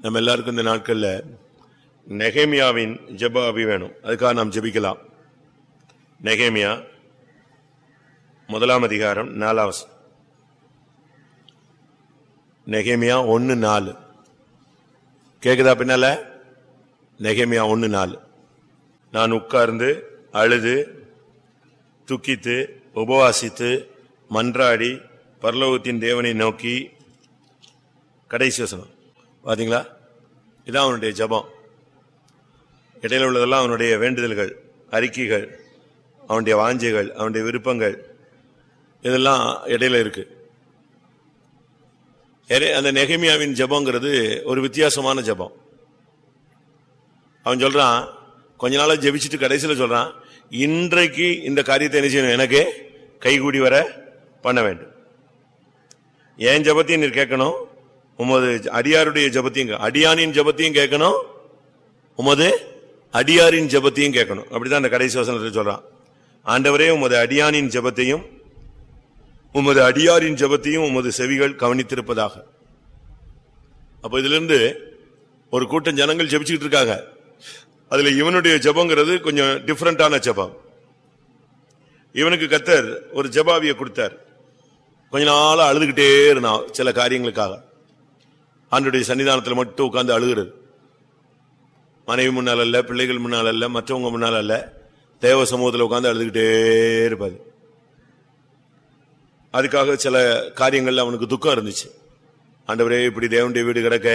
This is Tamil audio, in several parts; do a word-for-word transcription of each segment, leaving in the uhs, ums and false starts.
நம்ம எல்லாருக்கும் இந்த நாட்கள்ல நெகேமியாவின் ஜெப ஆவி வேணும். அதுக்காக நாம் ஜெபிக்கலாம். நெகேமியா முதலாம் அதிகாரம் நாலாவது நெகேமியா ஒன்னு நாலு கேக்குதா? பின்னால நெகேமியா ஒன்னு நாலு. நான் உட்கார்ந்து அழுது துக்கித்து உபவாசித்து மன்றாடி பரலோகத்தின் தேவனை நோக்கி. கடைசி வசனம் பாத்தீங்களா? இதான் அவனுடைய ஜெபம். இடையில உள்ளதெல்லாம் அவனுடைய வேண்டுதல்கள், அறிக்கைகள், அவனுடைய வாஞ்சைகள், அவனுடைய விருப்பங்கள், இதெல்லாம் இடையில இருக்கு. அந்த நெகேமியாவின் ஜெபங்கிறது ஒரு வித்தியாசமான ஜெபம். அவன் சொல்றான், கொஞ்ச நாளா ஜெபிச்சுட்டு கடைசியில் சொல்றான், இன்றைக்கு இந்த காரியத்தை என்ன செய்யணும், எனக்கு கைகூடி வர பண்ண வேண்டும். என் ஜெபத்தையும் நீர் கேட்கணும், உமது அடியாருடைய ஜெபத்தையும், அடியானின் ஜெபத்தையும் கேட்கணும், உமது அடியாரின் ஜெபத்தையும் கேட்கணும். அப்படிதான் அந்த கடைசி வசனத்தில் சொல்றான். ஆண்டவரே, உமது அடியானின் ஜெபத்தையும் உமது அடியாரின் ஜெபத்தையும் உமது செவிகள் கவனித்திருப்பதாக. அப்ப இதுல இருந்து ஒரு கூட்டம் ஜனங்கள் ஜெபிச்சுட்டு இருக்காங்க. அதுல இவனுடைய ஜெபங்கிறது கொஞ்சம் டிஃபரெண்டான ஜெபம். இவனுக்கு கர்த்தர் ஒரு ஜெபாவியை கொடுத்தார். கொஞ்ச நாள் அழுதுகிட்டே இருந்தான் சில காரியங்களுக்காக. ஆண்டவருடைய சன்னிதானத்தில் மட்டும் உட்கார்ந்து அழுகிறது. மனைவி முன்னால் அல்ல, பிள்ளைகள் முன்னால் அல்ல, மற்றவங்க முன்னால் அல்ல, தேவ சமூகத்தில் உட்கார்ந்து அழுதுகிட்டே இருப்பாரு. அதுக்காக சில காரியங்கள்ல அவனுக்கு துக்கம் இருந்துச்சு. ஆண்டவரே, இப்படி தேவனுடைய வீடு கிடக்க,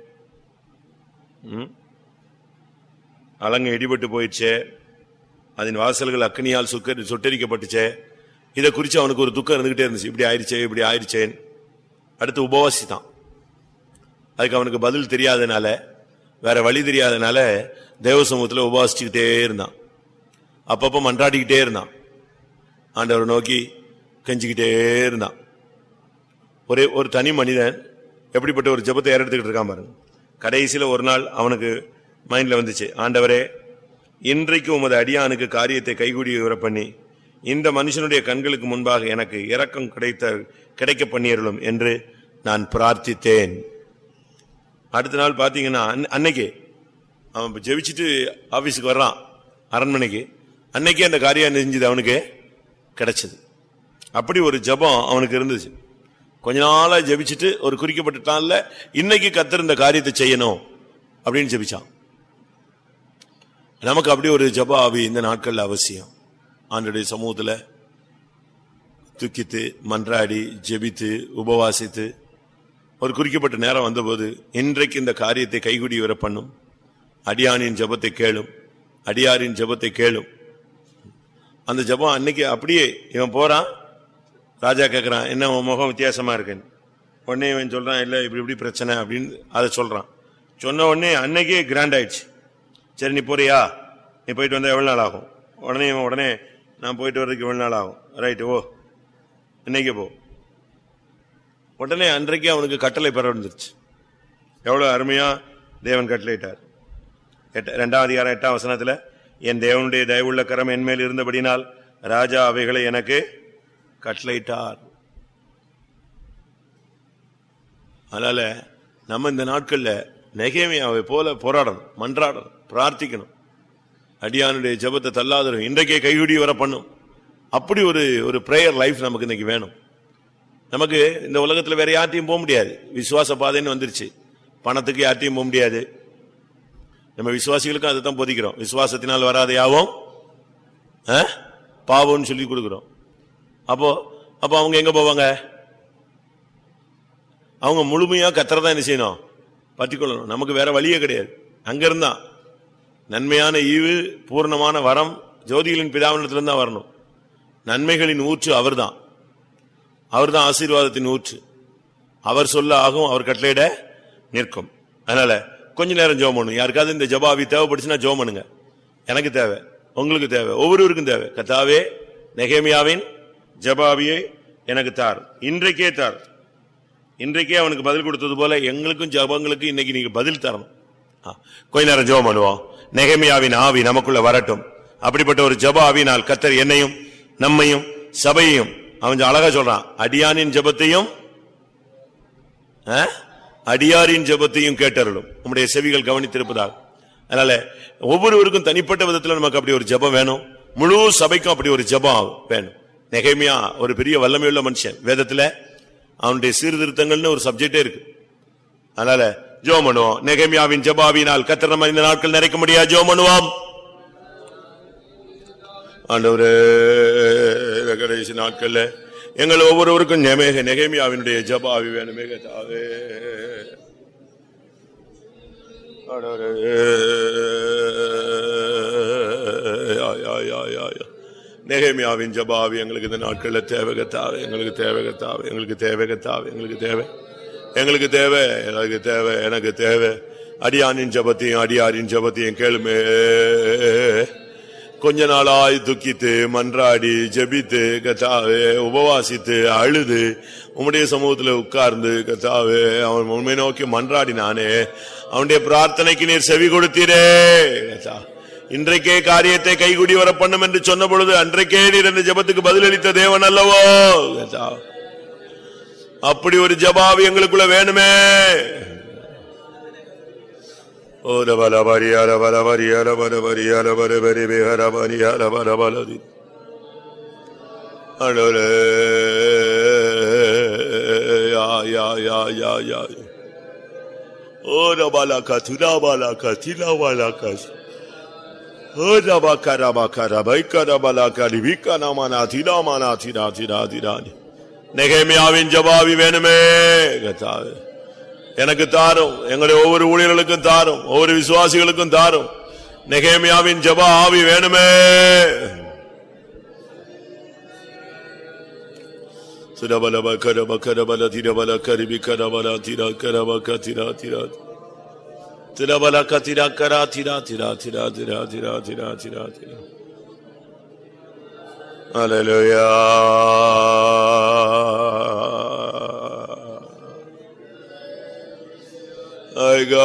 அலங்க இடிபட்டு போயிடுச்சே, அதன் வாசல்கள் அக்னியால் சுக்க சுட்டரிக்கப்பட்டுச்சே, இதை குறித்து அவனுக்கு ஒரு துக்கம் இருந்துகிட்டே இருந்துச்சு. இப்படி ஆயிடுச்சே, இப்படி ஆயிடுச்சேன். அடுத்து உபவாசித்தான். அதுக்கு அவனுக்கு பதில் தெரியாதனால, வேற வழி தெரியாதனால தேவ சமூகத்தில் உபவாசிச்சுக்கிட்டே இருந்தான். அப்பப்ப மன்றாடிக்கிட்டே இருந்தான். ஆண்டவரை நோக்கி கெஞ்சிக்கிட்டே இருந்தான். ஒரே ஒரு தனி மனிதன் எப்படிப்பட்ட ஒரு ஜெபத்தை ஏறெடுத்துக்கிட்டு இருக்கான் பாருங்க. கடைசியில் ஒரு நாள் அவனுக்கு மைண்ட்ல வந்துச்சு, ஆண்டவரே, இன்றைக்கு உமது அடியானுக்கு காரியத்தை கைகூடி வர பண்ணி இந்த மனுஷனுடைய கண்களுக்கு முன்பாக எனக்கு இரக்கம் கிடைத்த கிடைக்க பண்ணியருளும் என்று நான் பிரார்த்தித்தேன். அடுத்த நாள் பாத்தீங்கன்னா, அன்னைக்கு அவன் ஜெபிச்சுட்டு ஆபீஸுக்கு வர்றான் அரண்மனைக்கு. அன்னைக்கே அந்த காரியம் செஞ்சது அவனுக்கு கிடைச்சது. அப்படி ஒரு ஜெபம் அவனுக்கு இருந்துச்சு. கொஞ்ச நாளா ஜெபிச்சுட்டு ஒரு குறிக்கப்பட்ட நாள்ல இன்னைக்கு கர்த்தர் இந்த காரியத்தை செய்யணும் அப்படின்னு ஜெபிச்சான். நமக்கு அப்படி ஒரு ஜெப ஆவி இந்த நாட்கள்ல அவசியம். ஆண்டவருடைய சமூகத்துல துக்கித்து மன்றாடி ஜெபித்து உபவாசித்து ஒரு குறிக்கப்பட்ட நேரம் வந்தபோது, இன்றைக்கு இந்த காரியத்தை கைகூடி வர பண்ணும், அடியானின் ஜெபத்தை கேளும், அடியாரின் ஜெபத்தை கேளும். அந்த ஜெபம் அன்னைக்கு அப்படியே இவன் போறான். ராஜா கேட்கறான், என்ன உன் முகம் வித்தியாசமா இருக்குன்னு. உடனே இவன் சொல்றான், இல்ல இப்படி இப்படி பிரச்சனை அப்படின்னு அதை சொல்றான். சொன்ன உடனே அன்னைக்கே கிராண்ட் ஆயிடுச்சு. சரி, நீ போறியா, நீ போயிட்டு வந்தா எவ்வளவு நாள் ஆகும்? உடனே இவன் உடனே நான் போயிட்டு வர்றதுக்கு எவ்வளவு நாள் ஆகும்? ரைட்டு, ஓ இன்னைக்கே போ. உடனே அன்றைக்கே அவனுக்கு கட்டளை பெற வந்துருச்சு. எவ்வளவு அருமையா தேவன் கட்டளையிட்டார். இரண்டாம் அதிகாரம் எட்டாம் வசனத்துல, என் தேவனுடைய தயவுள்ள கரம் என்மேல் இருந்தபடினால் ராஜா அவைகளை எனக்கு கட்டளையிட்டார். அதனால நம்ம இந்த நாட்கள்ல நெகேமியாவை போல போராடணும், மன்றாடணும், பிரார்த்திக்கணும். அடியானுடைய ஜெபத்தை தள்ளாதரும், இன்றைக்கே கைகூடி வர பண்ணும். அப்படி ஒரு ஒரு பிரேயர் லைஃப் நமக்கு இன்னைக்கு வேணும். நமக்கு இந்த உலகத்துல வேற யார்ட்டையும் போக முடியாது. விசுவாச பாதைன்னு வந்துருச்சு. பணத்துக்கு யார்ட்டையும் போக முடியாது. நம்ம விசுவாசிகளுக்கும் அதை தான் போதிக்கிறோம். விசுவாசத்தினால் வராத யாவும் பாவம்னு சொல்லி கொடுக்கிறோம். அப்போ அப்போ அவங்க எங்க போவாங்க? அவங்க முழுமையா கர்த்தரை தான் என்ன செய்யணும், பற்றிக்கொள்ளணும். நமக்கு வேற வழியே கிடையாது. அங்க இருந்தா நன்மையான ஈவு பூர்ணமான வரம் ஜோதிகளின் பிதாவினத்திலிருந்து தான் வரணும். நன்மைகளின் ஊற்று அவர் தான். அவர் தான் ஆசீர்வாதத்தின் ஊற்று. அவர் சொல்ல ஆகும், அவர் கட்டளையிட நிற்கும். அதனால கொஞ்ச நேரம் ஜெபம் பண்ணுங்க. யாருக்காவது இந்த ஜெபாவி தேவைப்படுச்சுன்னா ஜெபம் பண்ணுங்க. எனக்கு தேவை, உங்களுக்கு தேவை, ஒவ்வொருவருக்கும் தேவை. கர்த்தாவே, நெகேமியாவின் ஜெபாவியை எனக்கு தார், இன்றைக்கே தார். இன்றைக்கே அவனுக்கு பதில் கொடுத்தது போல எங்களுக்கும் ஜெபங்களுக்கு இன்னைக்கு நீங்க பதில் தரணும். கொஞ்ச நேரம் ஜெபம் பண்ணுவோம். நெகேமியாவின் ஆவி நமக்குள்ள வரட்டும். அப்படிப்பட்ட ஒரு ஜெப ஆவியினால் கர்த்தர் என்னையும் நம்மையும் சபையையும், அவன் அழகா சொல்றான், அடியானின் ஜெபத்தையும் அடியாரின் ஜெபத்தையும் கேட்டருளும். உம்முடைய செவிகள் கவனித்திருப்பதாக. அதனால ஒவ்வொருவருக்கும் தனிப்பட்ட விதத்துல நமக்கு அப்படி ஒரு ஜெபம் வேணும். முழு சபைக்கும் அப்படி ஒரு ஜெபம் வேணும். நெகேமியா ஒரு பெரிய வல்லமையுள்ள மனுஷன். வேதத்துல அவனுடைய சீர்திருத்தங்கள்னு ஒரு சப்ஜெக்டே இருக்கு. அதனால ஜெபம் பண்ணுவோம். நெகேமியாவின் ஜெபாவினால் கர்த்தர் நம்ம இந்த நாட்கள் நிறைக்க முடியாது. ஜெபம் பண்ணுவோம். ஆண்டவரே, கடைசி நாட்கள்ல எங்கள் ஒவ்வொருவருக்கும் நெகேமியாவினுடைய ஜெபாவி வேணுமே கர்த்தாவே. நெகேமியாவின் ஜெபாவி எங்களுக்கு இந்த நாட்கள்ல தேவை கர்த்தாவே. எங்களுக்கு தேவை கர்த்தாவே. எங்களுக்கு தேவை கர்த்தாவே. எங்களுக்கு தேவை எங்களுக்கு தேவை எனக்கு தேவை எனக்கு தேவை. அடியானின் ஜெபத்தையும் அடியாரின் ஜெபத்தையும் கேளுமே. கொஞ்ச நாளாய் துக்கித்து மன்றாடி ஜெபித்து கர்த்தாவே உபவாசித்து அழுது உம்முடைய சமூகத்தில் உட்கார்ந்து கர்த்தாவே அவன் உண்மை நோக்கி மன்றாடினானே, அவனுடைய பிரார்த்தனைக்கு நீர் செவி கொடுத்தீரே. இன்றைக்கே காரியத்தை கைகூடி வர பண்ணும் என்று சொன்ன பொழுது அன்றைக்கே நீர் அந்த ஜெபத்துக்கு பதிலளித்த தேவன் அல்லவோ. அப்படி ஒரு ஜெபாவி எங்களுக்குள்ள வேணுமே. ஓர பல பரியார பல பரியார பல பரியார பல பரி விஹர பரியார பல பலதி அடலே யா யா யா யா யா ஓர பல கதுரா பல கதிலா பல கஸ் ஓர பக்கர பக்கர பைக்கர பல கரி விக்கன மன திரா மன திரா திரா திரா. நெகேமியாவின் ஜெபாவி வேணுமே கர்த்தாவே. எனக்கு தாரும், எங்களுடைய ஒவ்வொரு ஊழியர்களுக்கும் தாரும், ஒவ்வொரு விசுவாசிகளுக்கும் தாரும். நெகேமியாவின் ஜெப ஆவி வேணுமே. திரபல பக்கர பக்கர பல திரபல கரிபி கரபல திரா கரபக திரா திரா திரபல கதிரா கரா திரா திரா திரா திரா திரா திரா திரா திரா. ஹல்லேலூயா. I God,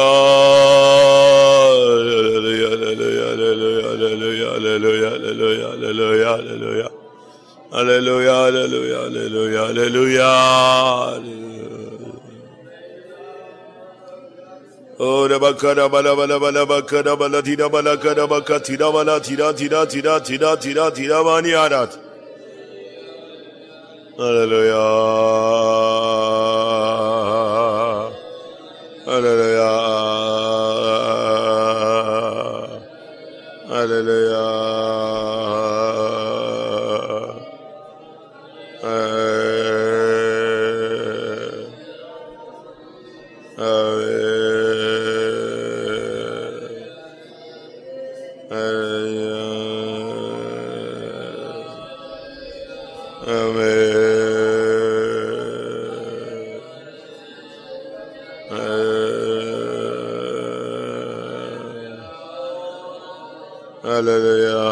hallelujah, hallelujah, hallelujah, hallelujah, hallelujah, hallelujah, hallelujah, hallelujah, hallelujah, hallelujah, hallelujah. Oh, Rabakara, Bala, Bala, Bala, Bakara, Bala, Tira, Bala, Kara, Baka, Tira, Bala, Tira, Tira, Tira, Tira, Tira, Tira, Vani, Arat. Hallelujah. Hallelujah, hallelujah, hallelujah,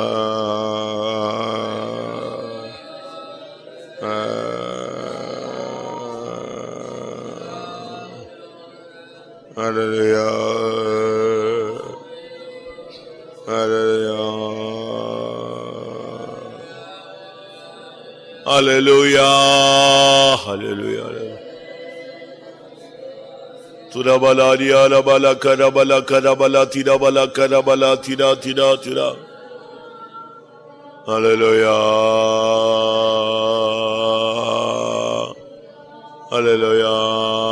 hallelujah, hallelujah, hallelujah, hallelujah. Turabala riala bala karabala karabala tirabala karabala tira tira tira. Hallelujah, hallelujah,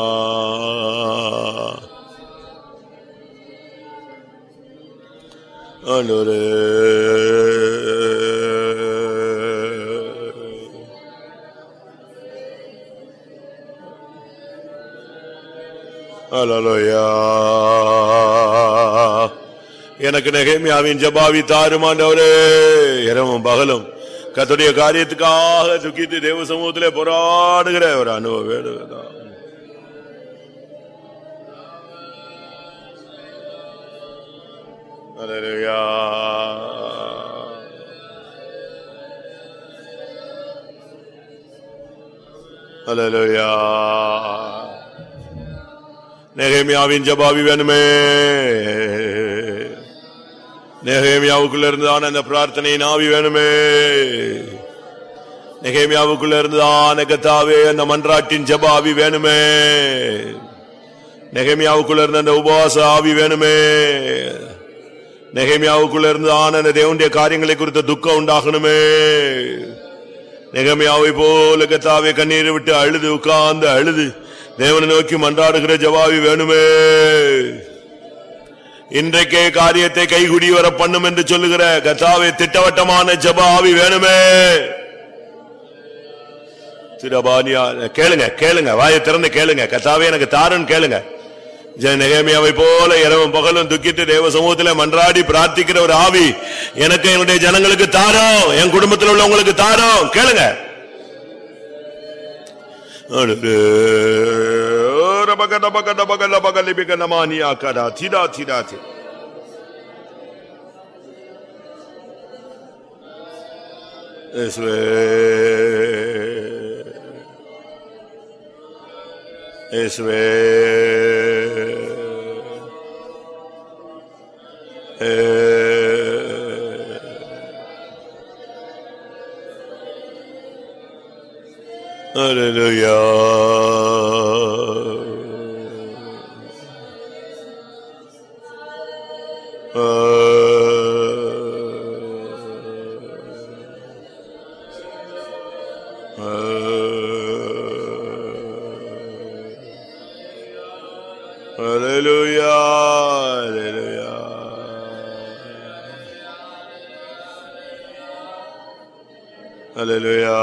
hallelujah. Hallelujah. எனக்கு நெகேமியாவின் ஜெபாவி தாரும் ஆண்டவரே. இரவும் பகலும் கர்த்தருடைய காரியத்துக்காக துக்கித்து தேவ சமூகத்திலே போராடுகிற ஒரு அனுபவம் வேணும்டா. ஹல்லேலூயா. ஹல்லேலூயா. நெகேமியாவின் ஜெபாவி வேணுமே. நெகேமியாவுக்குள்ள இருந்துதான் அந்த பிரார்த்தனையின் ஆவி வேணுமே. நெகேமியாவுக்குள்ள இருந்துதான் கர்த்தாவே அந்த மன்றாட்டின் ஜெபாவி வேணுமே. நெகேமியாவுக்குள்ள இருந்த அந்த உபவாச ஆவி வேணுமே. நெகேமியாவுக்குள்ள இருந்து ஆன தேவனுடைய காரியங்களை குறித்த துக்கம் உண்டாகணுமே. நெகேமியாவை போல கர்த்தாவே கண்ணீரை விட்டு அழுது உட்கார்ந்து அழுது தேவனை நோக்கி மன்றாடுகிற ஜவாவி வேணுமே. இன்றைக்கே காரியத்தை கைகுடி வர பண்ணும் என்று சொல்லுகிற கர்த்தாவே திட்டவட்டமான ஜபாவி வேணுமே. திரபானியா கேளுங்க கேளுங்க வாயை திறந்து கேளுங்க. கர்த்தாவே எனக்கு தாருன்னு கேளுங்க. நெகேமியாவை போல இரவும் பகலும் துக்கிட்டு தேவ சமூகத்தில் மன்றாடி பிரார்த்திக்கிற ஒரு ஆவி எனக்கு என்னுடைய ஜனங்களுக்கு தாரோம், என் குடும்பத்தில் உள்ளவங்களுக்கு தாரோம். கேளுங்க. இயேசுவே Hallelujah. Hallelujah. Hallelujah. Hallelujah.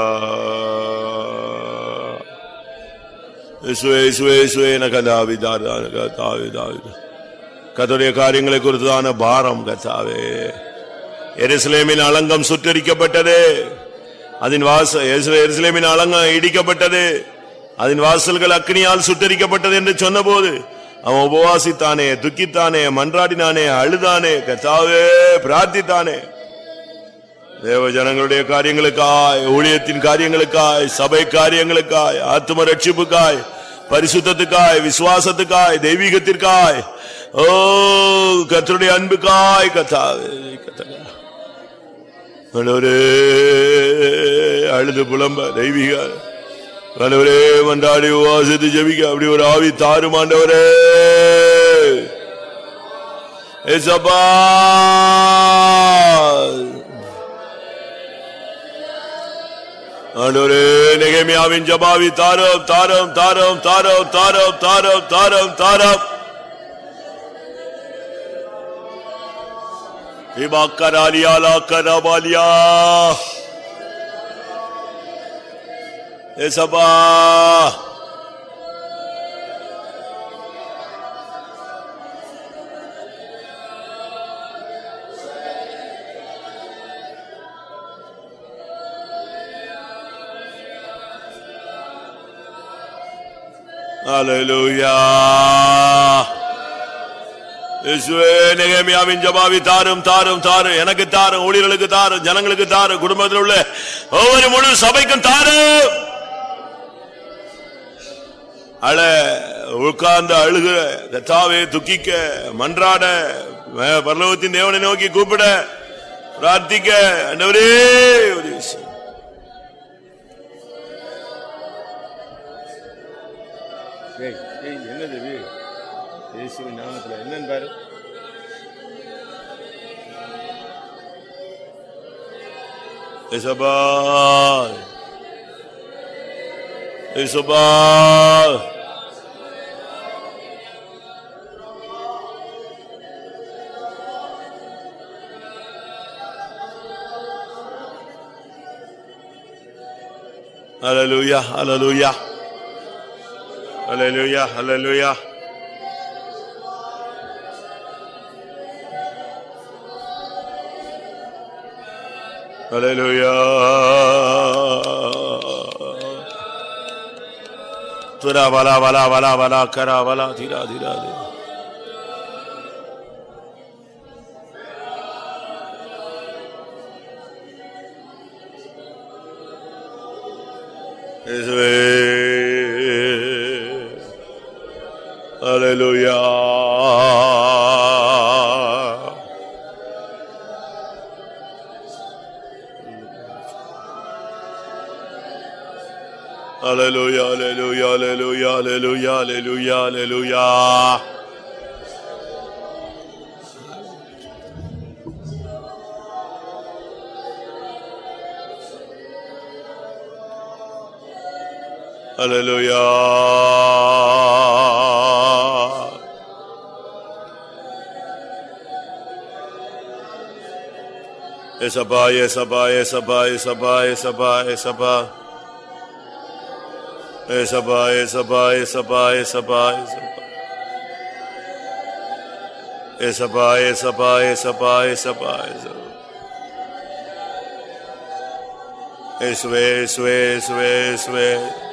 கர்த்தருடைய காரியங்களை குறித்தான பாரம் கர்த்தாவே. எருசலேமின் அலங்கம் சுட்டரிக்கப்பட்டது, அதன் வாசல் எருசலேமின் அலங்கம் இடிக்கப்பட்டது, அதன் வாசல்கள் அக்னியால் சுட்டரிக்கப்பட்டது என்று சொன்னபோது அவன் உபவாசித்தானே, துக்கித்தானே, மன்றாடினானே, அழுதானே, கர்த்தாவே பிரார்த்தித்தானே. தேவ ஜனங்களுடைய காரியங்களுக்காய், ஊழியத்தின் காரியங்களுக்காய், சபை காரியங்களுக்காய், ஆத்தும ரட்சிப்புக்காய், பரிசுத்தத்துக்காய், விசுவாசத்துக்காய், தெய்வீகத்திற்காய், ஓ கர்த்தருடைய அன்புக்காய் கர்த்தாவே கர்த்தாவே அழுது புலம்ப தெய்வீக கர்த்தாவே மன்றாடி உபவாசித்து ஜெபிக்க அப்படி ஒரு ஆவி தாரும் ஆண்டவரே. ஏசப்பா ஆண்டவரே, நெகேமியாவின் ஜபாவி தாரம் தாரம் தாரம் தாரம் தாரம் தாரம் தாரம் தாரம் இமாக்கராலியாலா கரபாலியா ஏசப்பா Hallelujah. இயேசுவே, நெகேமியாவின் ஜபாவி தாரும் தாரும் தாரும், எனக்கு தாரும், ஊழியர்களுக்கு தாரும், ஜனங்களுக்கு தாரும், குடும்பத்தில் உள்ள ஒவ்வொரு முழு சபைக்கும் தாரும். அழ உட்கார்ந்து அழுகிற கர்த்தாவே, துக்கிக்க, மன்றாட, பரலோகத்தின் தேவனை நோக்கி கூப்பிட, பிரார்த்திக்க ஆண்டவரே ஒரு விஷயம். என்னது இயேசுவின் நாமத்தில் என்னன்னு பாரு. இயேசுபா இயேசுபா ஹல்லேலூயா ஹல்லேலூயா Hallelujah, hallelujah. Hallelujah. Tura vala vala vala vala kara vala dhira dhira dhira. Hallelujah. Hallelujah, hallelujah, hallelujah, hallelujah, hallelujah, hallelujah. Hallelujah. Esaba, esaba, esaba, esaba, esaba, esaba. Esaba, esaba, esaba, esaba, esaba. Esaba, esaba, esaba, esaba, esaba. Eswe, eswe, eswe, eswe.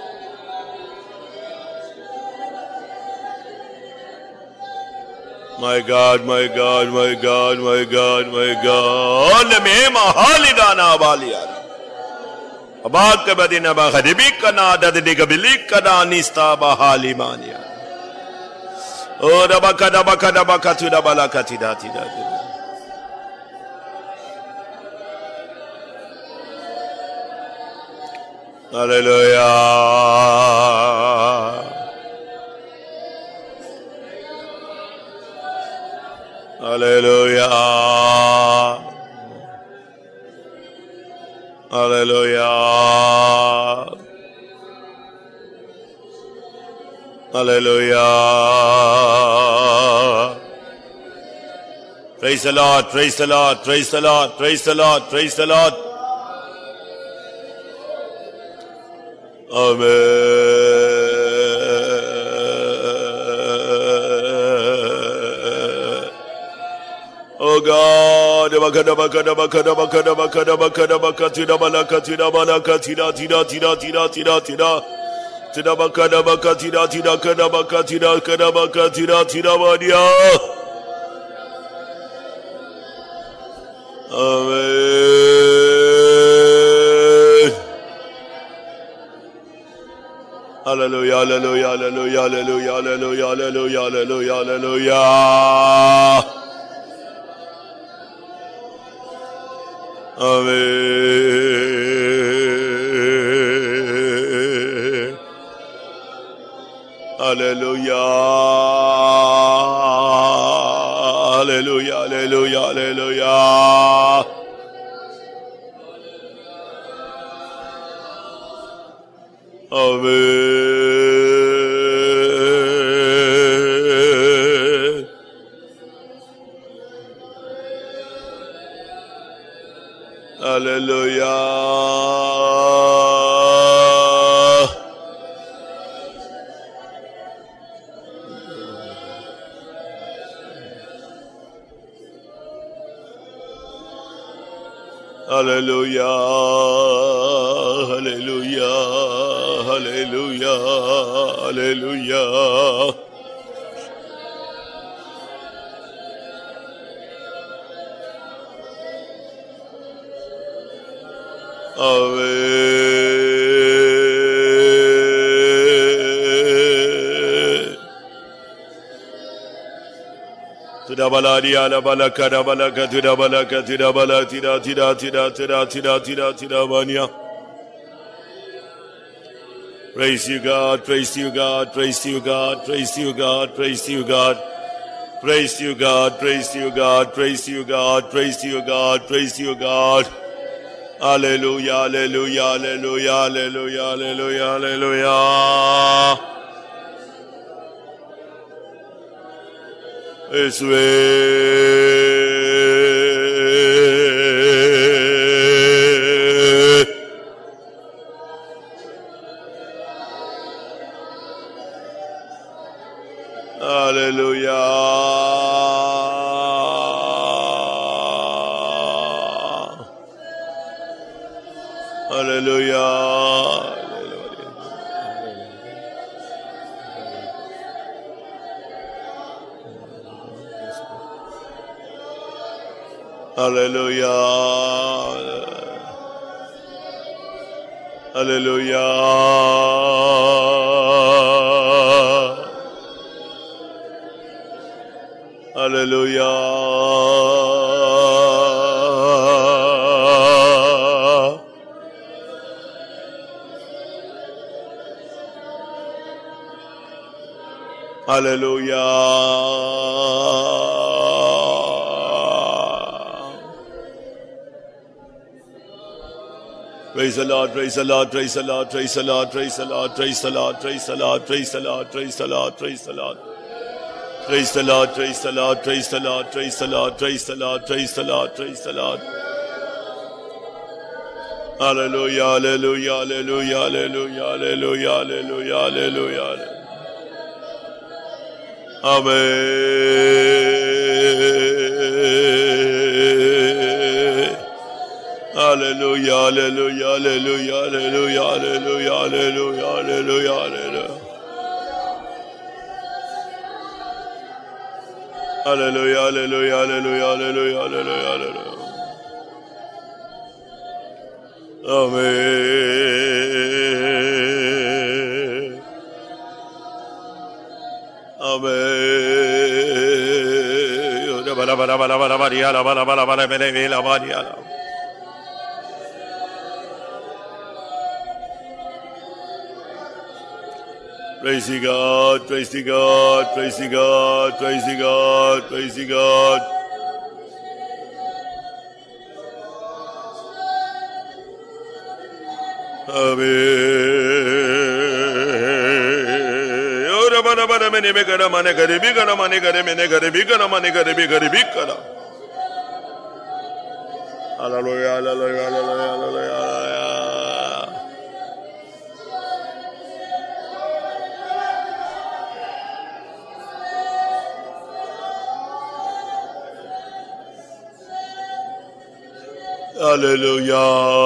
My God, my God, my God, my God, my God. Me mahalidana baliyana. Abaka badina bahadibika na dadika bilika na nista bahalimania. Oh, dabaka dabaka dabaka tu dabalaka tidati dati. Hallelujah. Hallelujah. Hallelujah. Hallelujah. Praise the Lord, praise the Lord, praise the Lord, praise the Lord, praise the Lord. Amen. Oh God, bakada bakada bakada bakada bakada bakada bakatida balakatida balakatida tida tida tida tida tida tida bakada bakatida tida kada bakatida kada bakatida tida badia. Amen. Hallelujah, hallelujah, hallelujah, hallelujah, hallelujah, hallelujah, hallelujah, hallelujah. Amen. Hallelujah. Hallelujah. Hallelujah. Hallelujah. Amen. Hallelujah. Hallelujah. Hallelujah. Hallelujah. Hallelujah. Amen. Tudabaladia la balaka da balaka tudabalaka tudabala tida tida tida tida tida tida tida mania. Praise you God, praise you God, praise you God, praise you God, praise you God. Praise you God, praise you God, praise you God, praise you God, praise you God. Hallelujah, hallelujah, hallelujah, hallelujah, hallelujah, hallelujah. It's way. Hallelujah. Hallelujah. Hallelujah. Hallelujah. Hallelujah. Hallelujah. Praise the Lord, praise the Lord, praise the Lord, praise the Lord, praise the Lord, praise the Lord, praise the Lord, praise the Lord, praise the Lord, praise the Lord. Praise the Lord, praise the Lord, praise the Lord, praise the Lord, praise the Lord, praise the Lord, praise the Lord. Hallelujah, hallelujah, hallelujah, hallelujah, hallelujah, hallelujah, hallelujah. Amen. Hallelujah, hallelujah, hallelujah, hallelujah, hallelujah, hallelujah, hallelujah, hallelujah. Hallelujah, hallelujah, hallelujah, hallelujah, hallelujah, hallelujah. Amen. Amen. Bala bala bala bala bala bala bala bala bala bala. Praise the God, praise the God, praise the God, praise the God, praise the God. Amen. Ora bara bara mene me kara mane kare bi kara mane kare mene kare bi kara mane kare bi kare bi kara. Hallelujah, hallelujah, hallelujah, hallelujah. Hallelujah.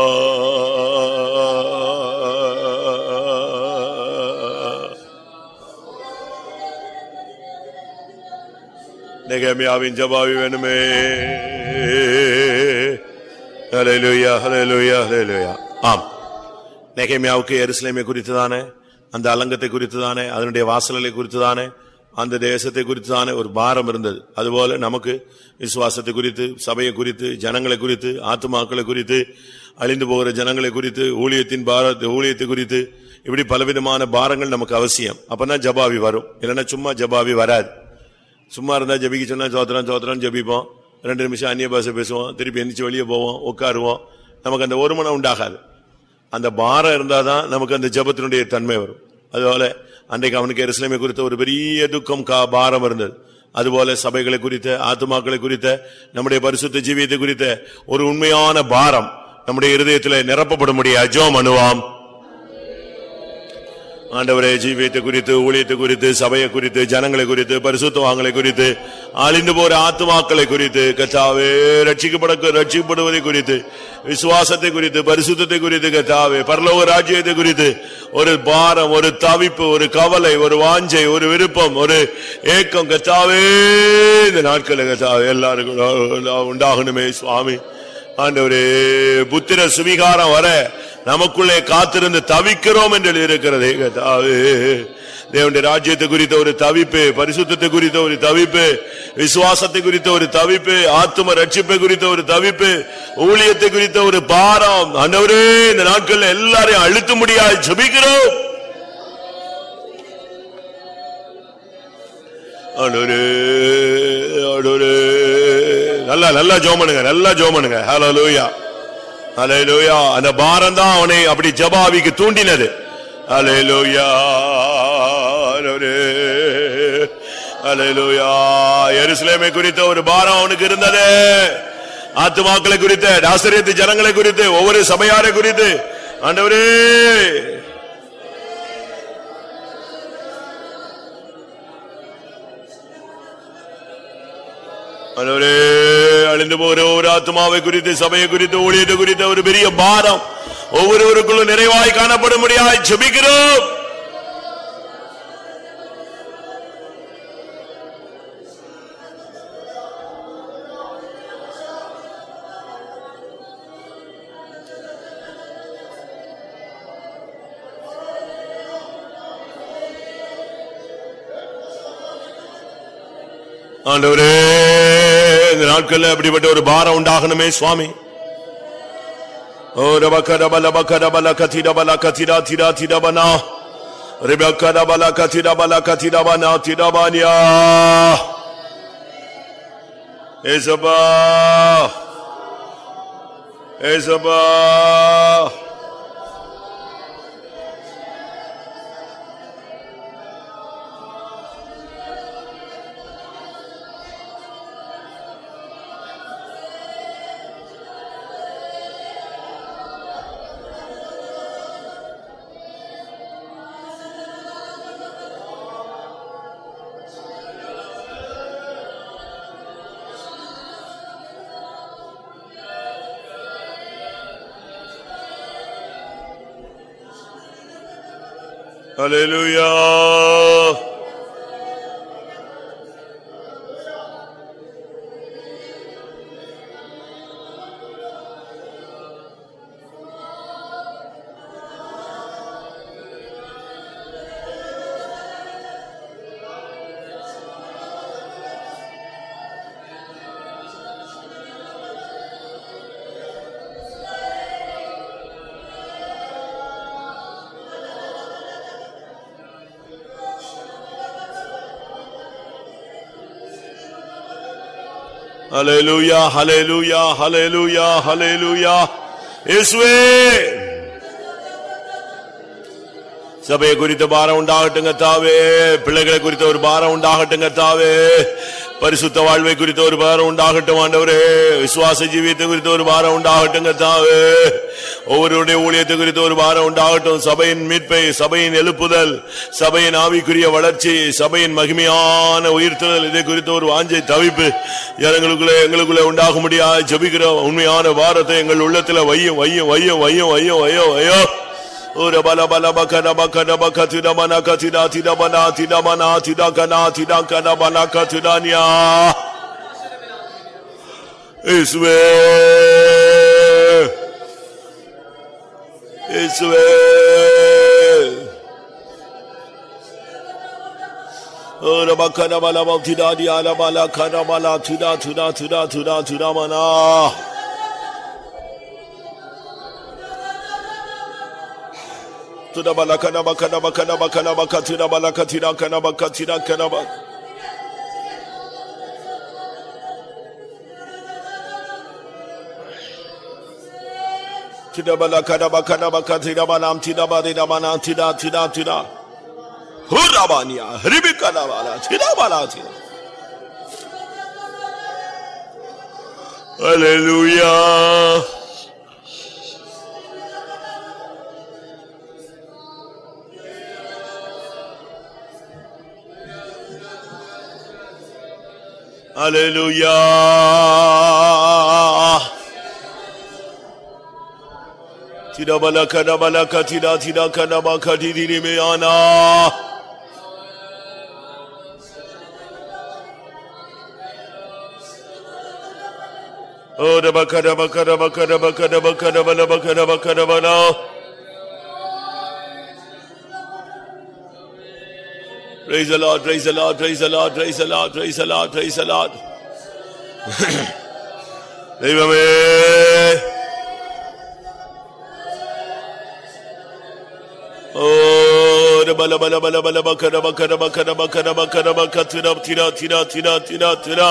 நெகேமியாவின் ஜெபம் வேணுமே. ஹல்லேலூயா, ஹல்லேலூயா, ஹல்லேலூயா. ஆம், நெகேமியாவுக்கு எருசலேமை குறித்துதானே, அந்த அலங்கத்தை குறித்துதானே, அதனுடைய வாசல்களை குறித்துதானே, அந்த தேசத்தை குறித்துதானே ஒரு பாரம் இருந்தது. அதுபோல நமக்கு விசுவாசத்தை குறித்து, சபையை குறித்து, ஜனங்களை குறித்து, ஆத்துமாக்களை குறித்து, அழிந்து போகிற ஜனங்களை குறித்து, ஊழியத்தின் பாரத்தை ஊழியத்தை குறித்து, இப்படி பலவிதமான பாரங்கள் நமக்கு அவசியம். அப்பதான் ஜபாவி வரும். இல்லைன்னா சும்மா ஜபாவி வராது. சும்மா இருந்தா ஜபிக்க சொன்னா சோத்திரம் சோத்திரம் ஜபிப்போம், ரெண்டு நிமிஷம் அந்நிய பாஷை பேசுவோம், திருப்பி எந்திரிச்சு வெளியே போவோம், உட்காருவோம். நமக்கு அந்த ஒரு மனம் உண்டாகாது. அந்த பாரம் இருந்தாதான் நமக்கு அந்த ஜபத்தினுடைய தன்மை வரும். அதுபோல அன்றைக்கு அவனுக்கு எருசலேமை குறித்த ஒரு பெரிய துக்கம் பாரம் இருந்தது. அதுபோல சபைகளை குறித்த, ஆத்துமாக்களை குறித்த, நம்முடைய பரிசுத்த ஜீவியத்தை குறித்த ஒரு உண்மையான பாரம் நம்முடைய இருதயத்தில் நிரப்பப்பட முடியாது. ஜெபம் பண்ணுவோம். ஆண்டவரே, ஜீவியத்தை குறித்து, ஊழியத்தை குறித்து, சபையை குறித்து, ஜனங்களை குறித்து, பரிசுத்தவான்களை குறித்து, அழிந்து போற ஆத்துமாக்களை குறித்து, கர்த்தாவே ரட்சிக்கப்பட ரட்சிக்கப்படுவதை குறித்து, விசுவாசத்தை குறித்து, பரிசுத்தத்தை குறித்து, கர்த்தாவே பரலோக ராஜ்யத்தை குறித்து ஒரு பாரம், ஒரு தவிப்பு, ஒரு கவலை, ஒரு வாஞ்சை, ஒரு விருப்பம், ஒரு ஏக்கம் கர்த்தாவே இந்த நாட்களில் கர்த்தாவே எல்லாருக்கும் உண்டாகணுமே சுவாமி. ஆண்டவரே, புத்திர சுவிகாரம் வர நமக்குள்ளே காத்திருந்து தவிக்கிறோம் என்று இருக்கிறதே கர்த்தாவே. தேவனுடைய ராஜ்யத்தை குறித்த ஒரு தவிப்பு, பரிசுத்தத்தை குறித்த ஒரு தவிப்பு, விசுவாசத்தை குறித்த ஒரு தவிப்பு, ஆத்தும ரட்சிப்பை குறித்த ஒரு தவிப்பு, ஊழியத்தை குறித்த ஒரு பாரம். ஆண்டவரே, இந்த நாட்களில் எல்லாரையும் அழுத்த முடியாது ஜெபிக்கிறோம். ஆண்டவரே, ஆண்டவரே, நல்லா நல்லா ஜெபம் பண்ணுங்க, நல்லா ஜெபம் பண்ணுங்க. ஹல்லேலூயா, ஹல்லேலூயா. அந்த பாரம் தான் அவனை அப்படி ஜெபாவிக்கு தூண்டினது. ஹல்லேலூயா, ஹல்லேலூயா. எருசலேமை குறித்த ஒரு பாரம் அவனுக்கு இருந்தது. ஆத்துமாக்களை குறித்த, நாசரேத்து ஜனங்களை குறித்து, ஒவ்வொரு சபையாரை குறித்து. ஆண்டவரே, ஆண்டவரே, அழிந்து போகிற ஒவ்வொரு ஆத்துமாவை குறித்து, சபையை குறித்து, ஊழியத்தை குறித்த ஒரு பெரிய பாரம் ஒவ்வொருவருக்குள்ளும் நிறைவாய் காணப்பட முடியாது ஜெபிக்கிறோம். ஆண்டவரே, இந்த நாட்களில் அப்படிப்பட்ட ஒரு பாரம் உண்டாகணுமே சுவாமி. ஓ ரபக ரபல பக ரபல கதிர பல கதிரா திரா திரபனா Rebecca da balaka tida balaka tida bana tida banya. Ezaba. Ezaba. Hallelujah. Hallelujah, hallelujah, hallelujah, hallelujah. இயேசுவே சபையை குறித்த பாரம் உண்டாகட்டுங்க தாவே, பிள்ளைகளை குறித்த ஒரு பாரம் உண்டாகட்டுங்க தாவே, பரிசுத்த வாழ்வை குறித்த ஒரு பாரம் உண்டாகட்டும் ஆண்டவரே, விசுவாச ஜீவியத்தை குறித்த ஒரு பாரம் உண்டாகட்டுங்க தாவே, ஒவ்வொருடைய ஊழியத்தை குறித்த ஒரு பாரம் உண்டாகட்டும். சபையின் மீட்பை, சபையின் எழுப்புதல், சபையின் ஆவிக்குரிய வளர்ச்சி, சபையின் மகிமையான உயிர்த்தல், இதை குறித்த ஒரு வாஞ்சை தவிப்பு எங்களுக்குள்ளே எங்களுக்குள்ளே உண்டாக முடியாது ஜெபிக்கிற உண்மையான பாரத்தை எங்கள் உள்ளத்துல வையும் வையும் வையும் வையும் வையும் வையும் வையோ. Ora bala bala bakana bakana bakatida mana katida tida mana tida mana tida kana tida kana bala katidania. Iswe Iswe Ora bakana bala tida dia la bala kana bala tida tida tida tida tida mana. Tuda balakana bakana bakana bakana bakatida balakatida kana bakatida kana bak. Tida balakana bakana bakatida banam tida badida banam tida tida tida. Hurabania ribikana bala tida bala tida. Hallelujah. Hallelujah. Tida balaka da balaka tida tida kana bakati dini meana. Oh da bakada bakada bakada bakada bakada bala bakada bakada bala. Praise the Lord, praise the Lord, praise the Lord, praise the Lord, praise the Lord, praise the Lord. Devame. Oh, the bala bala bala bala bakada bakada bakada bakada bakada bakada tira tira tira tira tira tira.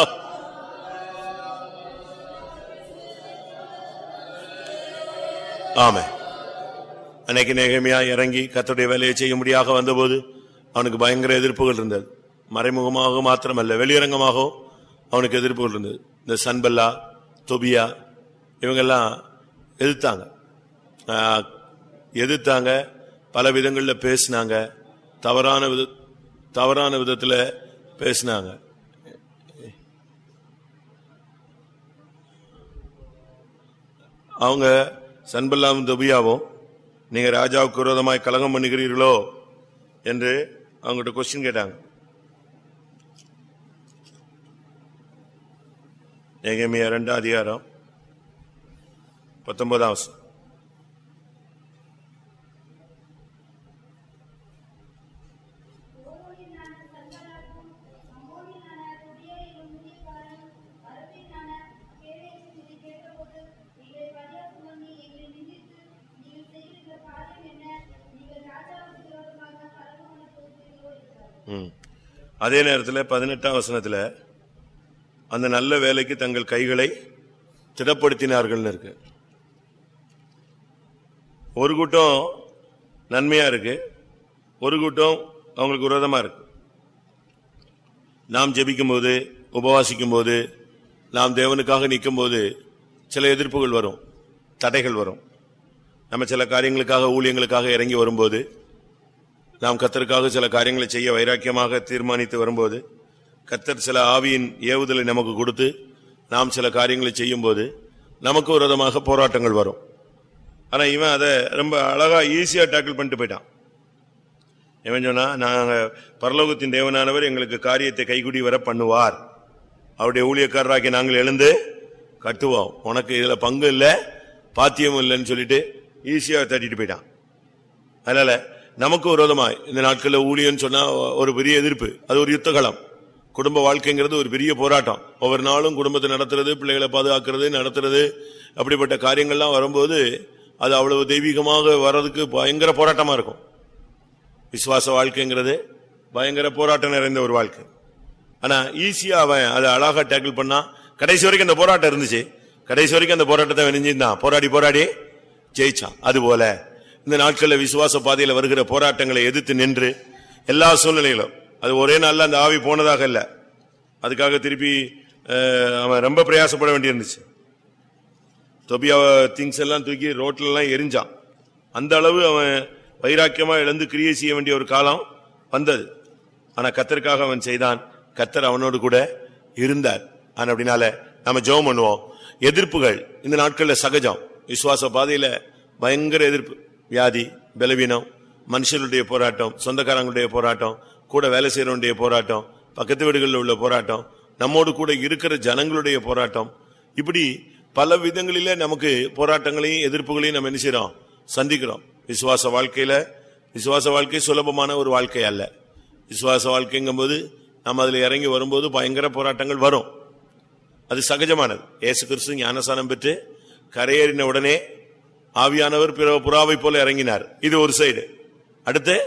Amen. அன்னைக்கு நெகேமியா இறங்கி கர்த்தருடைய வேலையை செய்ய முடியாத வந்தபோது அவனுக்கு பயங்கர எதிர்ப்புகள் இருந்தது. மறைமுகமாக மாத்திரமல்ல, வெளியரங்கமாகவும் அவனுக்கு எதிர்ப்புகள் இருந்தது. இந்த சன்பல்லா, தொபியா இவங்கெல்லாம் எதிர்த்தாங்க எதிர்த்தாங்க பல விதங்களில் பேசினாங்க, தவறான வித தவறான விதத்தில் பேசினாங்க. அவங்க சன்பல்லாவும் தொபியாவும் நீங்க ராஜாவுக்கு விரோதமாய் கலகம் பண்ணுகிறீர்களோ என்று அவங்ககிட்ட கொஸ்டின் கேட்டாங்க. நெகேமியா இரண்டாம் அதிகாரம் பத்தொன்பதாம் வசனம். அதே நேரத்தில் பதினெட்டாம் வசனத்தில் அந்த நல்ல வேலைக்கு தங்கள் கைகளை திடப்படுத்தினார்கள் இருக்கு. ஒரு கூட்டம் நன்மையா இருக்கு, ஒரு கூட்டம் அவங்களுக்கு விரோதமா இருக்கு. நாம் ஜெபிக்கும் போது, உபவாசிக்கும் போது, நாம் தேவனுக்காக நிற்கும் போது சில எதிர்ப்புகள் வரும், தடைகள் வரும். நம்ம சில காரியங்களுக்காக ஊழியங்களுக்காக இறங்கி வரும்போது, நாம் கர்த்தருக்காக சில காரியங்களை செய்ய வைராக்கியமாக தீர்மானித்து வரும்போது, கர்த்தர் சில ஆவியின் ஏவுதலை நமக்கு கொடுத்து நாம் சில காரியங்களை செய்யும் போது நமக்கு விரோதமாக போராட்டங்கள் வரும். ஆனா இவன் அதை ரொம்ப அழகா ஈஸியா டேக்கிள் பண்ணிட்டு போயிட்டான். இவன் சொன்னா, நாங்க பரலோகத்தின் தேவனானவர் எங்களுக்கு காரியத்தை கைகுடி வர பண்ணுவார், அவருடைய ஊழியக்காரராக்கி நாங்கள் எழுந்து கட்டுவோம், உனக்கு இதுல பங்கு இல்லை பாத்தியம் இல்லைன்னு சொல்லிட்டு ஈஸியா தட்டிட்டு போயிட்டான். அதனால நமக்கு விரோதமாய் இந்த நாட்களில் ஊழியன்னு சொன்னா ஒரு பெரிய எதிர்ப்பு, அது ஒரு யுத்தகலம். குடும்ப வாழ்க்கைங்கிறது ஒரு பெரிய போராட்டம். ஒவ்வொரு நாளும் குடும்பத்தை நடத்துறது, பிள்ளைகளை பாதுகாக்கிறது, நடத்துறது, அப்படிப்பட்ட காரியங்கள்லாம் வரும்போது அது அவ்வளவு தெய்வீகமாக வர்றதுக்கு பயங்கர போராட்டமா இருக்கும். விசுவாச வாழ்க்கைங்கிறது பயங்கர போராட்டம் நிறைந்த ஒரு வாழ்க்கை. ஆனா ஈஸியா அவன் அதை அழகா டேக்கிள் பண்ணா. கடைசி வரைக்கும் அந்த போராட்டம் இருந்துச்சு, கடைசி வரைக்கும் அந்த போராட்டத்தை வெனிஞ்சிருந்தான், போராடி போராடி ஜெயிச்சான். அதுபோல இந்த நாட்களில் விசுவாச பாதையில் வருகிற போராட்டங்களை எதிர்த்து நின்று எல்லா சூழ்நிலைகளும், அது ஒரே நாள்ல அந்த ஆவி போனதாக இல்ல, அதுக்காக திருப்பி அவன் ரொம்ப பிரயாசப்பட வேண்டியிருந்துச்சு. தொபியா திங்ஸ் எல்லாம் தூக்கி ரோட்ல எல்லாம் எரிஞ்சான். அந்த அளவு அவன் வைராக்கியமா எழுந்து கிரியை செய்ய வேண்டிய ஒரு காலம் வந்தது. ஆனா கர்த்தருக்காக அவன் செய்தான், கர்த்தர் அவனோடு கூட இருந்தார். ஆனா அப்படினால நம்ம ஜெபம் பண்ணுவோம். எதிர்ப்புகள் இந்த நாட்கள்ல சகஜம். விசுவாச பாதையில பயங்கர எதிர்ப்பு, வியாதி, பலவீனம், மனுஷனுடைய போராட்டம், சொந்தக்காரங்களுடைய போராட்டம், கூட வேலை செய்யறவனுடைய போராட்டம், பக்கத்து வீடுகளில் உள்ள போராட்டம், நம்மோடு கூட இருக்கிற ஜனங்களுடைய போராட்டம், இப்படி பல விதங்களில நமக்கு போராட்டங்களையும் எதிர்ப்புகளையும் நம்ம என்ன செய்யறோம், சந்திக்கிறோம். விசுவாச வாழ்க்கையில விசுவாச வாழ்க்கை சுலபமான ஒரு வாழ்க்கை அல்ல. விசுவாச வாழ்க்கைங்கும் போது நம்ம அதுல இறங்கி வரும்போது பயங்கர போராட்டங்கள் வரும், அது சகஜமானது. இயேசு கிறிஸ்து ஞானஸ்நானம் பெற்று கரையேறின உடனே ஆவியானவர் புறாவை போல இறங்கினார், இது ஒரு சைடு. அடுத்து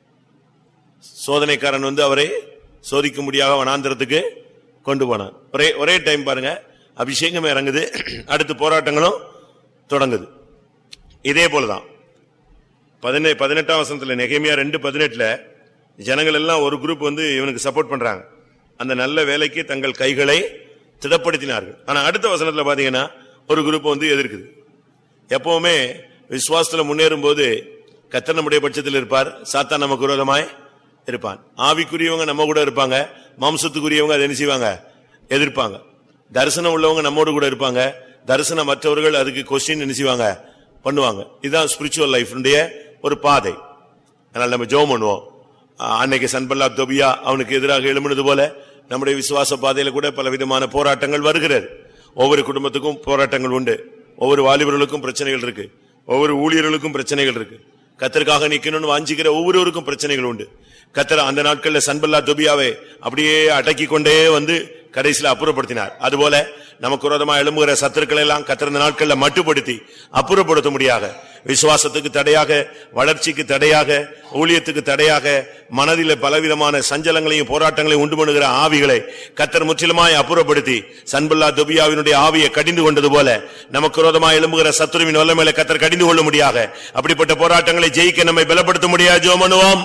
சோதனைக்காரன் வந்து அவரை சோதிக்க முடியாத வனாந்திரத்துக்கு கொண்டு போனார். ஒரே ஒரே டைம் பாருங்க, அபிஷேகம் இறங்குது, அடுத்து போராட்டங்களும் தொடங்குது. இதே போலதான் பதினே பதினெட்டாம் வசனத்துல நெகேமியா ரெண்டு பதினெட்டுல ஜனங்கள் எல்லாம் ஒரு குரூப் வந்து இவனுக்கு சப்போர்ட் பண்றாங்க, அந்த நல்ல வேலைக்கு தங்கள் கைகளை திடப்படுத்தினார்கள். ஆனா அடுத்த வசனத்துல பாத்தீங்கன்னா ஒரு குரூப் வந்து எதிர்க்குது. எப்பவுமே விசுவாசத்துல முன்னேறும் போது கர்த்தர் நம்முடைய பட்சத்தில் இருப்பார், சாத்தான் நமக்கு விரோதமாய் இருப்பான். ஆவிக்குரியவங்க நம்ம கூட இருப்பாங்க, மாம்சத்துக்குரியவங்க அதை என்ன செய்வாங்க, எதிர்ப்பாங்க. தரிசனம் உள்ளவங்க நம்மோடு கூட இருப்பாங்க, தரிசனம் மற்றவர்கள் அதுக்கு கொஸ்டின் என்ன செய்வாங்க, பண்ணுவாங்க. இதுதான் ஸ்பிரிச்சுவல் லைஃப்னுடைய ஒரு பாதை. அதனால நம்ம ஜெபம் பண்ணுவோம். அன்னைக்கு சன்பல்லாத் தொபியா அவனுக்கு எதிராக எழும்பினது போல நம்முடைய விசுவாச பாதையில கூட பல விதமான போராட்டங்கள் வருகிறது. ஒவ்வொரு குடும்பத்துக்கும் போராட்டங்கள் உண்டு, ஒவ்வொரு வாலிபர்களுக்கும் பிரச்சனைகள் இருக்கு, ஒவ்வொரு ஊழியர்களுக்கும் பிரச்சனைகள் இருக்கு, கர்த்தருக்காக நிக்கணும்னு வாஞ்சிக்கிற ஒவ்வொருவருக்கும் பிரச்சனைகள் உண்டு. கர்த்தர் அந்த நாட்கள்ல சன்பல்லாத் தொபியாவை அப்படியே அடக்கி கொண்டே வந்து கடைசியில் அப்புறப்படுத்தினார். அதுபோல நமக்கு விரோதமா எழும்புகிற சத்துருக்களை எல்லாம் கர்த்தர் இந்த நாட்கள்ல மட்டுப்படுத்தி அப்புறப்படுத்த முடியாக, விசுவாசத்துக்கு தடையாக, வளர்ச்சிக்கு தடையாக, ஊழியத்துக்கு தடையாக, மனதில பலவிதமான சஞ்சலங்களையும் போராட்டங்களையும் உண்டு பண்ணுகிற ஆவிகளை கர்த்தர் முற்றிலுமாய் அப்புறப்படுத்தி சன்பல்லாத் தொபியாவினுடைய ஆவியை கடிந்து கொண்டது போல நமக்கு விரோதமா எழும்புகிற சத்துருவின் வல்லமையில கர்த்தர் கடிந்து கொள்ள முடியாக, அப்படிப்பட்ட போராட்டங்களை ஜெயிக்க நம்மை பலப்படுத்த முடியாது. ஜெபம் பண்ணுவோம்.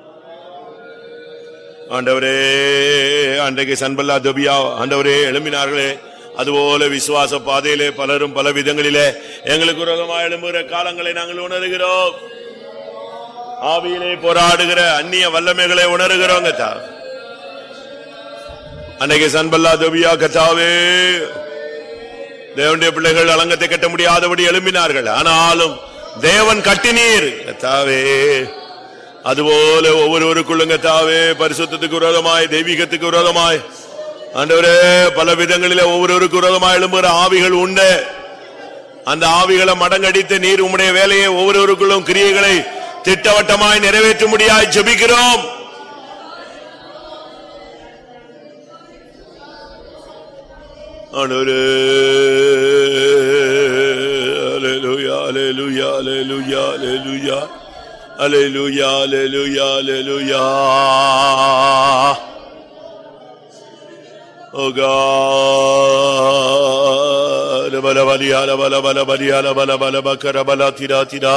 ஆண்டவரே, அன்றைக்கு சன்பல்லாத் தொபியா ஆண்டவரே எழும்பினார்களே, அதுபோல விசுவாச பாதையிலே பலரும் பல விதங்களிலே எங்களுக்கு விரோதமாக எழும்புகிற காலங்களை நாங்கள் உணர்கிறோம். ஆவியிலே போராடுகிற அந்நிய வல்லமைகளை உணர்கிறோம். கத்தா அன்னைக்கு சன்பல்லாத் தொபியா கத்தாவே தேவனுடைய பிள்ளைகள் அலங்கத்தை கட்ட முடியாதபடி எழும்பினார்கள், ஆனாலும் தேவன் கட்டினீர் கத்தாவே. அதுபோல ஒவ்வொருவருக்குள்ளுங்க தாவே பரிசுத்தத்துக்கு விரோதமாய், தெய்வீகத்துக்கு விரோதமாய் ஆண்டவரே பல விதங்களிலே ஒவ்வொருவருக்கு விரோதமாய் எழும்புகிற ஆவிகள் உண்டு. அந்த ஆவிகளை மடங்கடித்து நீர் உம்முடைய வேலையை ஒவ்வொருவருக்குள்ளும் கிரியைகளை திட்டவட்டமாய் நிறைவேற்ற முடியாய் ஜெபிக்கிறோம். ஆண்டவரே அல்லேலூயா அல்லேலூயா அல்லேலூயா அல்லேலூயா Hallelujah, hallelujah, hallelujah. Oh God. Bala bala bala bala bala bala bala bakara bala tira tira.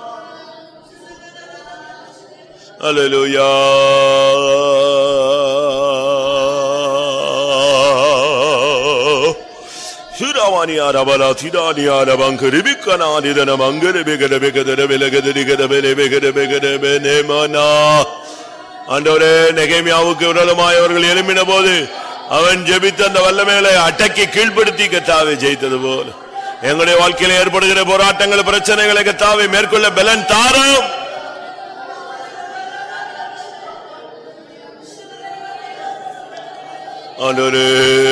Hallelujah. Shiravani arabala tirani arabankari bikana nidana mangare begada begada belegada digada bele begada begada benemana. ஆண்டவரே, நெகேமியாவுக்கு விரோதமாய் அவர்கள் எழும்பின போது அவன் ஜெபித்த அந்த வல்லமைகளை அடக்கி கீழ்ப்படுத்தி கர்த்தாவே ஜெயித்தது போல எங்களுடைய வாழ்க்கையில் ஏற்படுகிற போராட்டங்கள் பிரச்சனைகளை கர்த்தாவே மேற்கொள்ள பலன் தாரும். ஆண்டவரே,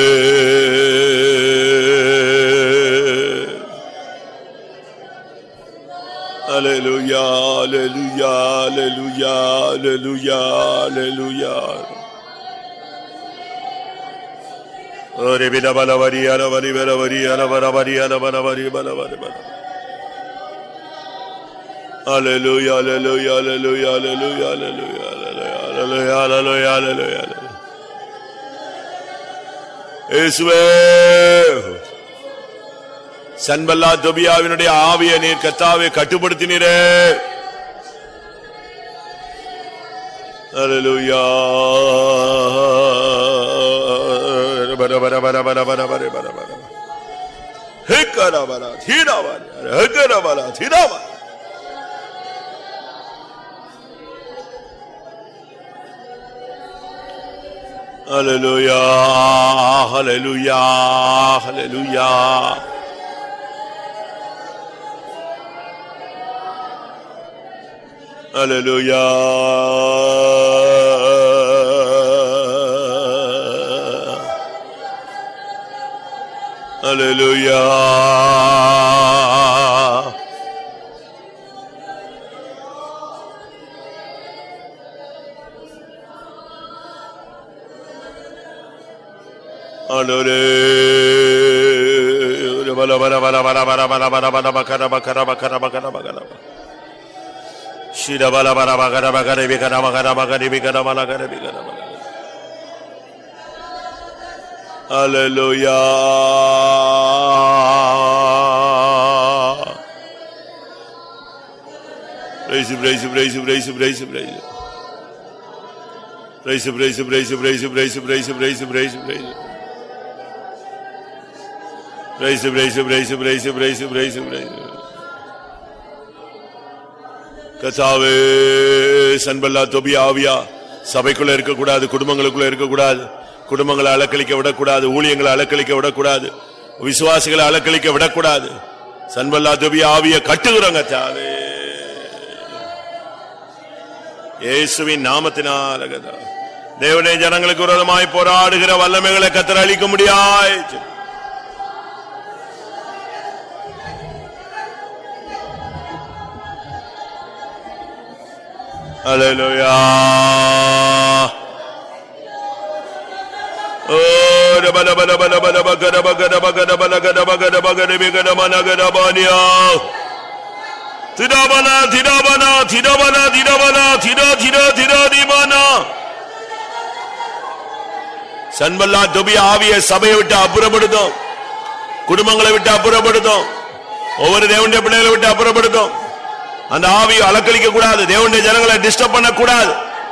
Hallelujah, hallelujah, hallelujah, hallelujah, hallelujah. Ore bina bala bari ala bari bala bari ala bala bari ala bala bari bala bari bala. Hallelujah, hallelujah, hallelujah, hallelujah, hallelujah, hallelujah, hallelujah, hallelujah. இயேசுவே, சன்பல்லா தொபியாவினுடைய ஆவியை நீர் கர்த்தாவே கட்டுப்படுத்தினீரே. ஹல்லேலூயா. பர பர பர பர பர பர பர பர ஹேக்கரபல தீரவல ஹேக்கரபல தீரவல. ஹல்லேலூயா, ஹல்லேலூயா, ஹல்லேலூயா. Hallelujah. Hallelujah. Hallelujah. Bala bala bala bala bala bala bala bala bakara bakara bakara bakara bakara. Shira bala bala bakara bakara bikara bakara bakara bikara bala bakara bikara bala. Hallelujah. Praise you, praise you, praise you, praise you, praise you, praise you. Praise you, praise you, praise you, praise you, praise you, praise you, praise you, praise you, praise you. Praise you, praise you, praise you, praise you, praise you, praise you, praise you. கர்த்தாவே, சன்பல்லா தொபியா ஆவியா சபைக்குள்ள இருக்க கூடாது, குடும்பங்களுக்குள்ள இருக்க கூடாது, குடும்பங்களை அலக்களிக்க விடக்கூடாது, ஊழியங்களை அலக்களிக்க விடக்கூடாது, விசுவாசிகளை அலக்களிக்க விடக்கூடாது. சன்பல்லா தொபியா ஆவியை கட்டுகிறோம் கர்த்தாவே, இயேசுவின் நாமத்தினால. தேவனுடைய ஜனங்களுக்கு விரோதமாய் போராடுகிற வல்லமைகளை கர்த்தர் அழிக்க முடியாது. Hallelujah. Oh, da ba da ba da ba da ba da ba ga da ba ga da ba ga da ba ga da ba ga da ba ga da ba ga da ma na ga da ba niya. Tida bana, tida bana, tida bana, tida bana, tida tida tida di bana. சன்பல்லா Tobiah ஆவியை சபையை விட்டு அப்புறப்படுத்தும், குடும்பங்களை விட்டு அப்புறப்படுத்தும், ஒவ்வொரு தேவனுடைய பிள்ளைகளை விட்டு அப்புறப்படுத்தும். அந்த ஆவியை அலக்களிக்க கூடாது, தேவனுடைய ஜனங்களை டிஸ்டர்ப் பண்ண கூடாது,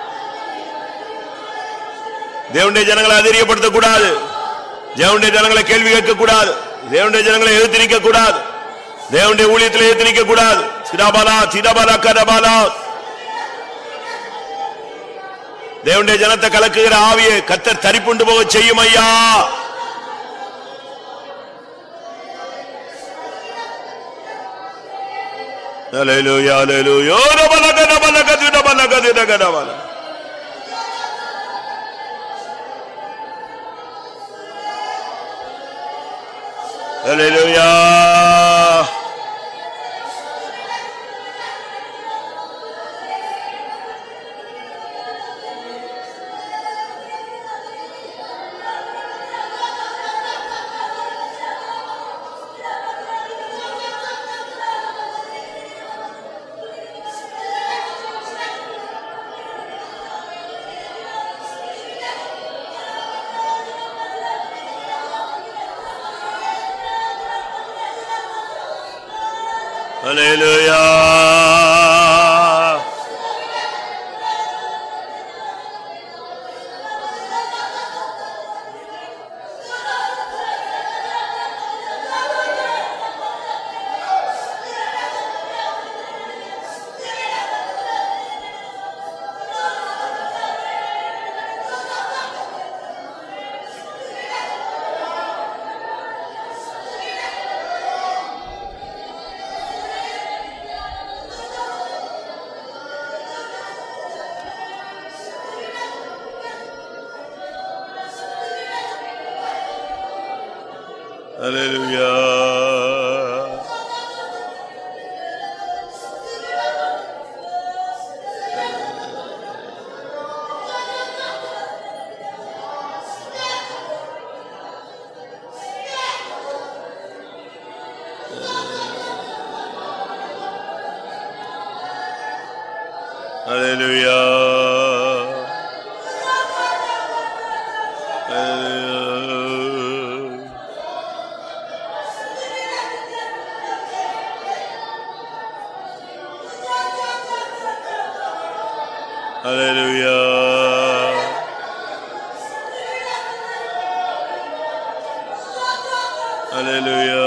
தேவனுடைய ஜனங்களை அதிரியப்படுத்த கூடாது, தேவனுடைய ஜனங்களை கேள்வி கேட்க கூடாது, தேவனுடைய ஜனங்களை எதிர்த்து நிற்க கூடாது, தேவனுடைய ஊழியத்தில் எதிர்த்து நிற்க கூடாது. சிடாபாலா சிடாபாலா கரபாலா. தேவனுடைய ஜனத்தை கலக்குகிற ஆவியை கர்த்தர் தரிப்புண்டு போக செய்யும் ஐயா. Hallelujah, hallelujah. Oh, da bala ga da bala ga da bala ga da ga da bala. Hallelujah. ஹல்லேலூயா. Hallelujah. Hallelujah. Hallelujah. Hallelujah.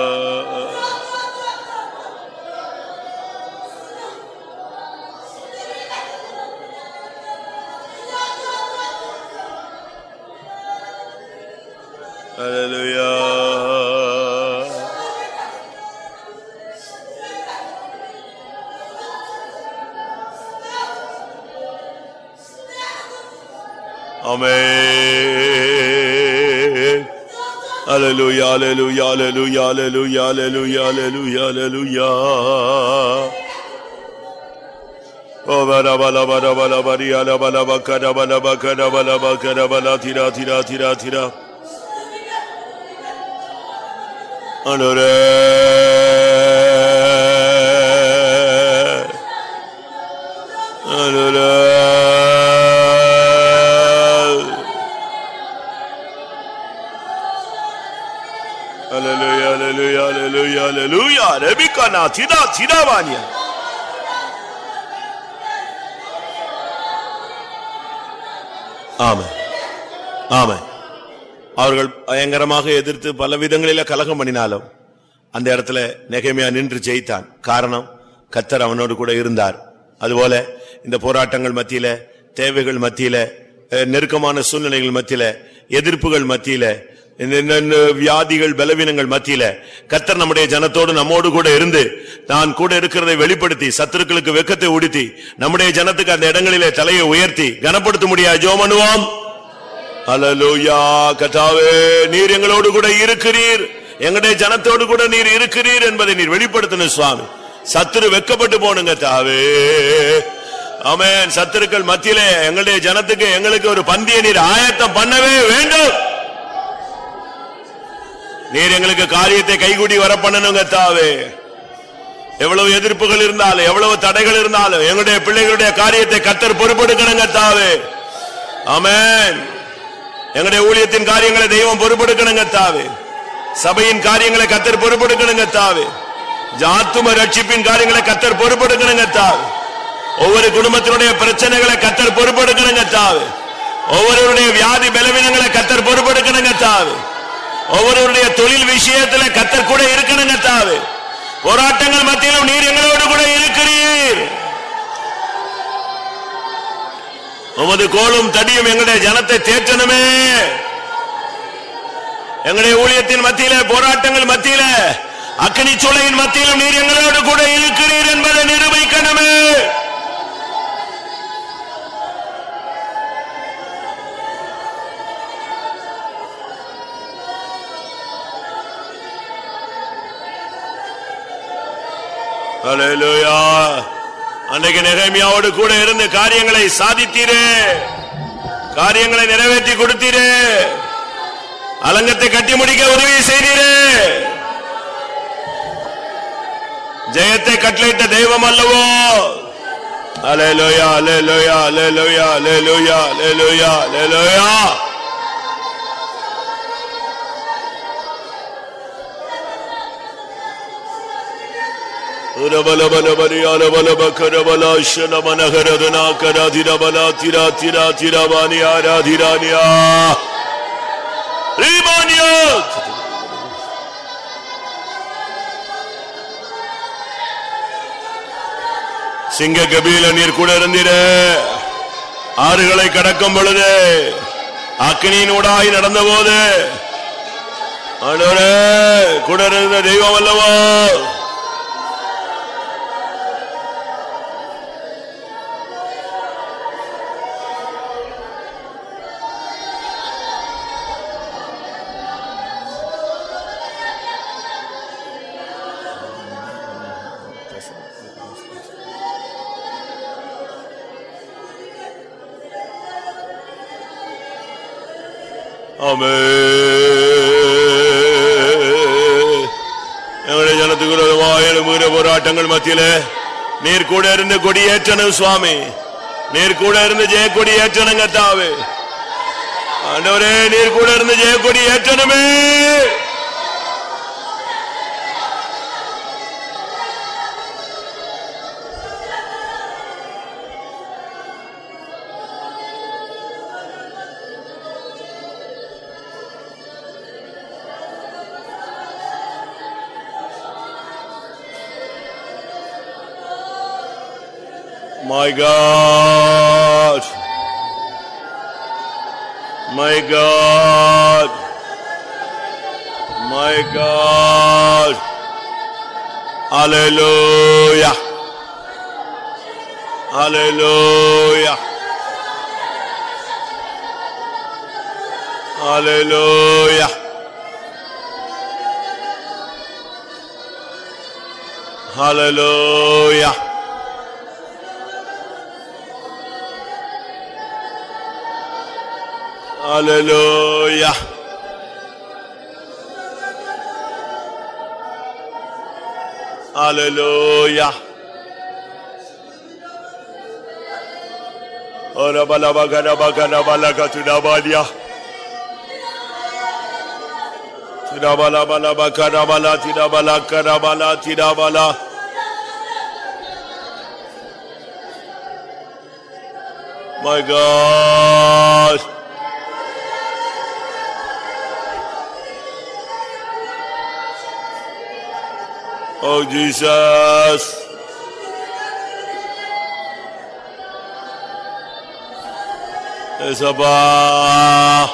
Hallelujah. Amen. Hallelujah, hallelujah, hallelujah, hallelujah, hallelujah, hallelujah, hallelujah. Oh, bala bala bala bala bala bala bala bakara bala bakara bala bakara bala tira tira tira tira. Anore. Anore. Hallelujah, hallelujah, hallelujah, hallelujah. Rebecca na tira tira vania. Amen. Amen. அவர்கள் பயங்கரமாக எதிர்த்து பல விதங்களில கலகம் பண்ணினாலும் அந்த இடத்துல நெகேமியா நின்று ஜெயித்தான். காரணம், கர்த்தர் அவனோடு கூட இருந்தார். அதுபோல இந்த போராட்டங்கள் மத்தியில, தேவைகள் மத்தியில, நெருக்கமான சூழ்நிலைகள் மத்தியில, எதிர்ப்புகள் மத்தியில, வியாதிகள் பலவீனங்கள் மத்தியில கர்த்தர் நம்முடைய ஜனத்தோடு நம்மோடு கூட இருந்து தான் கூட இருக்கிறதை வெளிப்படுத்தி சத்துருக்களுக்கு வெக்கத்தை உடுத்தி நம்முடைய ஜனத்துக்கு அந்த இடங்களிலே தலையை உயர்த்தி கனப்படுத்த முடியாது. ஜெபம் பண்ணுவோம். அல்லேலூயா. கர்த்தாவே, நீர் எங்களோடு கூட இருக்கிறீர், எங்களுடைய ஜனத்தோடு கூட நீர் இருக்கிறீர் என்பதை நீர் வெளிப்படுத்தணும் சுவாமி. சத்துரு வெக்கப்பட்டு போனுங்க தாவே. ஆமென். சத்துருக்கள் மத்தியிலே எங்களுடைய ஜனத்துக்கு எங்களுக்கு ஒரு பந்தியை நீர் ஆயத்தம் பண்ணவே வேண்டும். நீர் எங்களுக்கு காரியத்தை கைகூடி வர பண்ணணுங்க தாவே. எவ்வளவு எதிர்ப்புகள் இருந்தாலும் எவ்வளவு தடைகள் இருந்தாலும் எங்களுடைய பிள்ளைகளுடைய காரியத்தை கர்த்தர் பொறுப்பெடுக்கணுங்க தாவே. ஆமென். எங்களுடைய ஊழியத்தின் காரியங்களை தெய்வம் பொறுப்பெடுக்கணுங்க தாவே. சபையின் காரியங்களை கர்த்தர் பொறுப்பெடுக்கணுங்க தாவே. ஆத்தும ரட்சிப்பின் காரியங்களை கர்த்தர் பொறுப்பெடுக்கணுங்க தாவே. ஒவ்வொரு குடும்பத்தினுடைய பிரச்சனைகளை கர்த்தர் பொறுப்பெடுக்கணுங்க தாவே. ஒவ்வொருவருடைய வியாதி பலவீனங்களை கர்த்தர் பொறுப்பெடுக்கணுங்க தாவே. ஒவ்வொருவருடைய தொழில் விஷயத்துல கர்த்தர் கூட இருக்கணுங்க தாவே. போராட்டங்கள் மத்தியிலும் நீர் எங்களோடு கூட இருக்கிறீர். உமது கோலும் தடியும் எங்களுடைய ஜனத்தை தேற்றணுமே. எங்களுடைய ஊழியத்தின் மத்தியில, போராட்டங்கள் மத்தியில, அக்கினி சூளையின் மத்தியிலும் நீர் எங்களோடு கூட இருக்கிறீர் என்பதை நிரூபிக்கணுமே. ஹல்லேலூயா. அன்றைக்கு நெகேமியாவோடு கூட இருந்து காரியங்களை சாதித்தீரே, காரியங்களை நிறைவேற்றி கொடுத்தீரே, அலங்கத்தை கட்டி முடிக்க உதவி செய்தீரே. ஜெயத்தை கட்டளையிட்ட தெய்வம் அல்லவோ. ஹல்லேலூயா, ஹல்லேலூயா, ஹல்லேலூயா, ஹல்லேலூயா, ஹல்லேலூயா, ஹல்லேலூயா. Urabala bala bari ala bala bakara bala shana manahara dana kara dira bala tira tira tira bani ara dirania rimania Singa Gabila near Kudarandire Arigala Kadakam Balade Akini Nodai Nadandavode Adore Kudaranda Deva Valava Amen. ഞങ്ങളുടെ ജനത്തിനു വായന മൂല പോരാട്ടങ്ങൾ മധ്യയിലെ നീർ കൂടെ ഇരുന്ന് കൊടിയേറ്റണം സ്വാമി നീർ കൂടെ ഇരുന്ന് ജയക്കൊടിയേറ്റണം കർത്താവേ ആണ്ടവരേ നീർ കൂടെ ഇരുന്ന് ജയക്കൊടിയേറ്റണമേ My God, my God, my God, Hallelujah, Hallelujah, Hallelujah, Hallelujah. Hallelujah. Hallelujah. Ora bala bagana bagana balaga tudabalia. Tidabala bala bakana bala tidabala kana bala tidabala. My God. Oh Jesus. Esaba.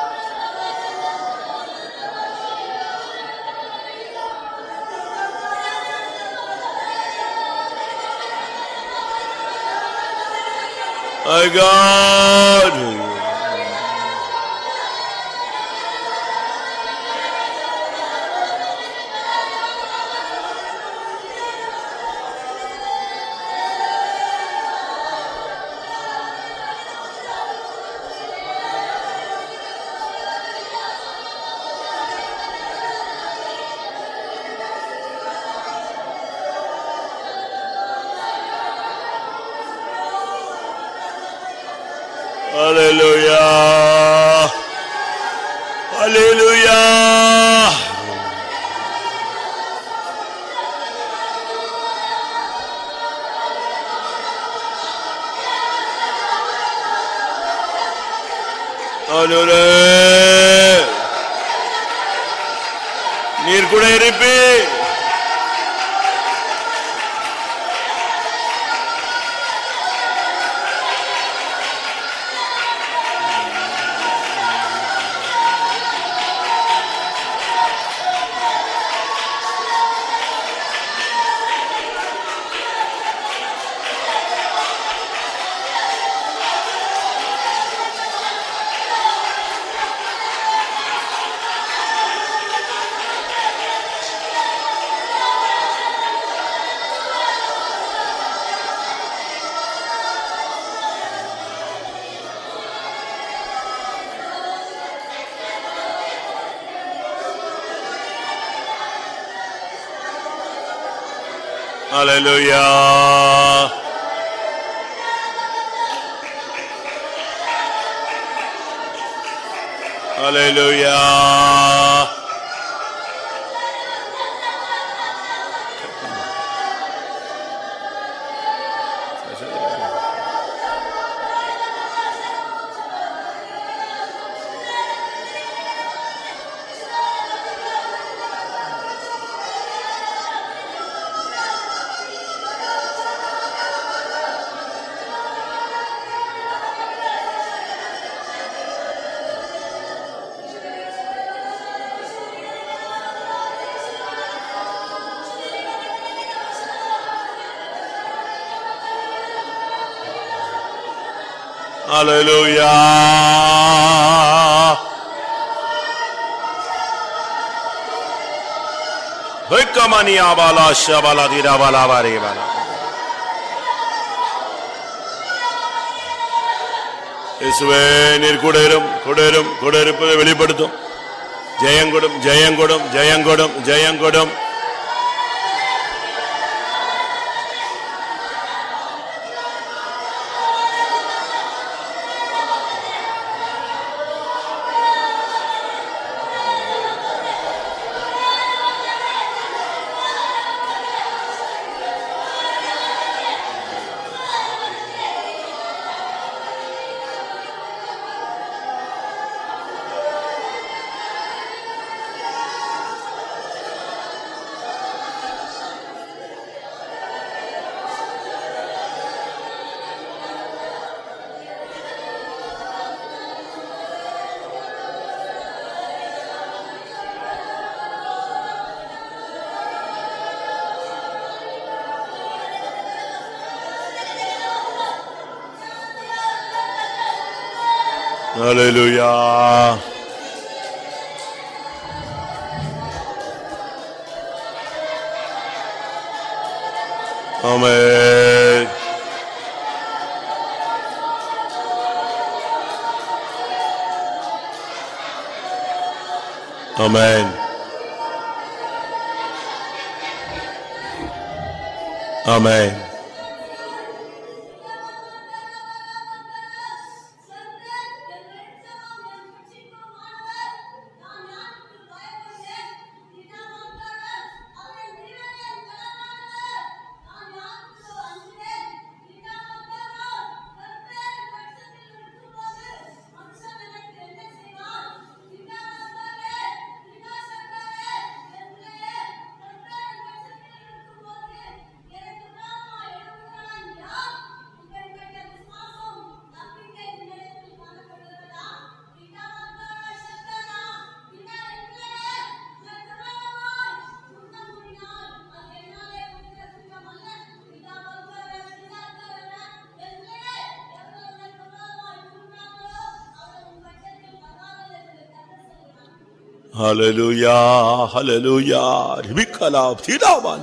My God. Hallelujah. Hallelujah. Hallelujah. Neer kuda irippe. Hallelujah. Hallelujah. Hallelujah. Vekamania bala shabala dira bala bari bala. இயேசுவே நீர் கூடரும் கூடரும் கூடருப்பதை வெளிப்படுத்தும். ஜெயங்கொடும் ஜெயங்கொடும் ஜெயங்கொடும் ஜெயங்கொடும். Hallelujah. Amen. Amen. Amen. Hallelujah, hallelujah. Ribikala Thidaman.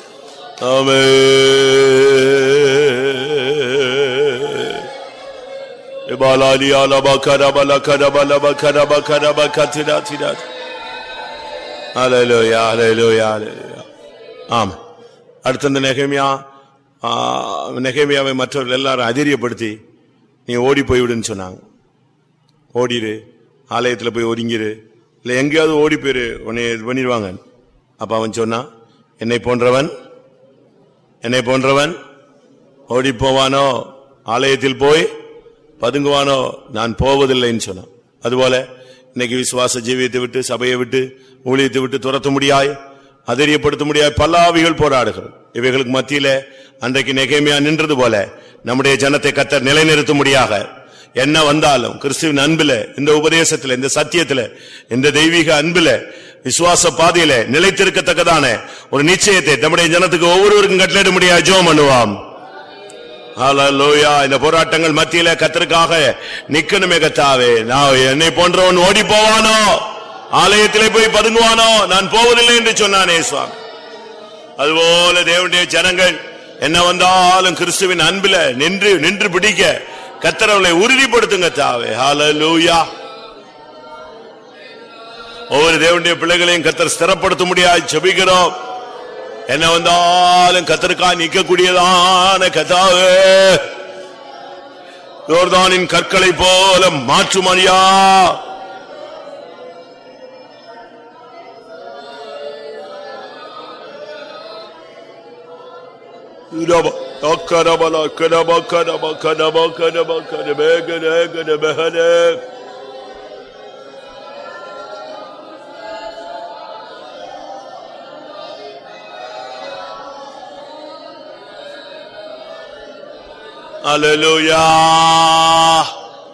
Amen. Ibalali alaba karabala karabala karaba karaba katida tida. Hallelujah, hallelujah, hallelujah. Amen. அடுத்த நெகேமியா நெகேமியாவை மற்றவர்கள் எல்லாரும் அதிரியப்படுத்தி நீ ஓடி போய்விடுன்னு சொன்னாங்க. ஓடிரு, ஆலயத்தில் போய் ஒதுங்கிரு, இல்லை எங்கேயாவது ஓடி போயிரு, உன்னை இது பண்ணிடுவாங்க. அப்ப அவன் சொன்னான், என்னை போன்றவன் என்னை போன்றவன் ஓடி போவானோ, ஆலயத்தில் போய் பதுங்குவானோ, நான் போவதில்லைன்னு சொன்னான். அதுபோல இன்னைக்கு விசுவாச ஜீவியத்தை விட்டு, சபையை விட்டு, ஊழியத்தை விட்டு துரத்த முடியாய், அதிரியப்படுத்த முடியாய் பல ஆவிகள் போராடுகிறோம். இவைகளுக்கு மத்தியில அன்றைக்கு நெகேமியா நின்றது போல நம்முடைய ஜனத்தை கர்த்தர் நிலைநிறுத்த முடியாக என்ன வந்தாலும் கிறிஸ்துவின் அன்பில, இந்த உபதேசத்துல, இந்த சத்தியத்துல, இந்த தெய்வீக அன்பில, விசுவாச பாதையில நிலைத்திருக்கத்தக்கதான ஒரு நிச்சயத்தை நம்முடைய ஜனத்துக்கு ஒவ்வொருவருக்கும் கட்டளையிட முடியாது. ஜெபம் பண்ணுவோம். ஹல்லேலூயா. இந்த போராட்டங்கள் மத்தியில கர்த்தருக்காக நிக்கணுமே. கர்த்தாவே, நான் என்னை போன்றவன் ஓடி போவானோ, ஆலயத்திலே போய் பதுங்குவானோ, நான் போவதில்லை என்று சொன்னானே சுவாமி. அதுபோல தேவனுடைய ஜனங்கள் என்ன வந்தாலும் கிறிஸ்துவின் அன்பில நின்று நின்று பிடிக்க கர்த்தர் அவர்களை உறுதிப்படுத்துங்க தாவே. ஹல்லேலூயா. ஒவ்வொரு தேவனுடைய பிள்ளைகளையும் கர்த்தர் ஸ்திரப்படுத்த முடியாது ஜெபிக்கிறோம். என்ன வந்தாலும் கர்த்தருக்காக நிற்கக்கூடியதான கர்த்தாவே, யோர்தானின் கற்களை போல மாற்றுமணியா. Akarabala karaba karaba karaba karaba karaba karaba karaba. Hallelujah.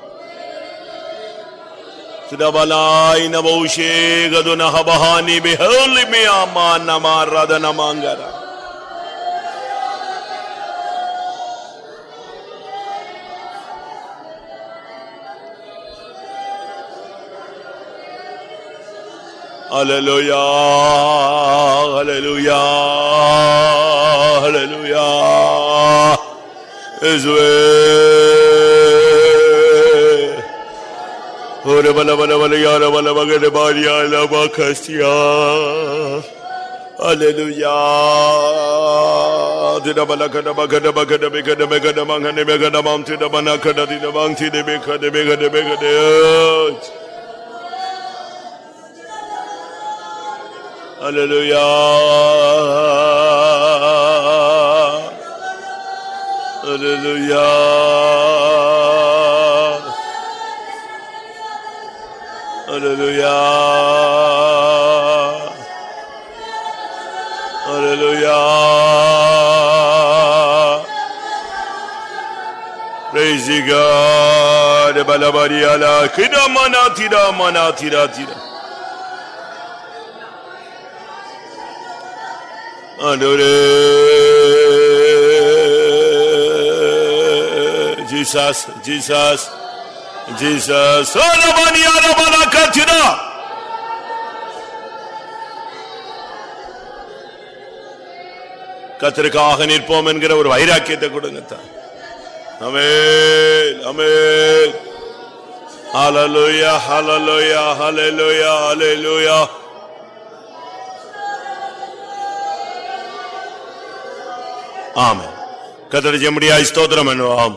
Tidabalai naboshe gaduna habahani beholi miyama namarada namangara. Hallelujah, hallelujah, hallelujah. Yeshua. Ora bala bala bala yara bala bagade bariya la bakasiya. Hallelujah. Tida bala kada bagada bagada begada begada mangane begada mam tida bana kada tida bang tida begada begada begada. Hallelujah. Hallelujah. Hallelujah. Hallelujah. Praise God. Balabariala. Kida mana tira mana tira tira. Adore Jesus, Jesus, Jesus. Alabani alabana katira. கர்த்தருக்காக நிற்போம் என்கிற ஒரு வைராக்கியத்தை கொடுங்க. ஆமென், ஆமென். ஹல்லேலூயா, ஹல்லேலூயா, ஹல்லேலூயா, ஹல்லேலூயா. ஆமென். கர்த்தரை ஜெபமுடியாய் ஸ்தோத்திரம் பண்ணுவோம்.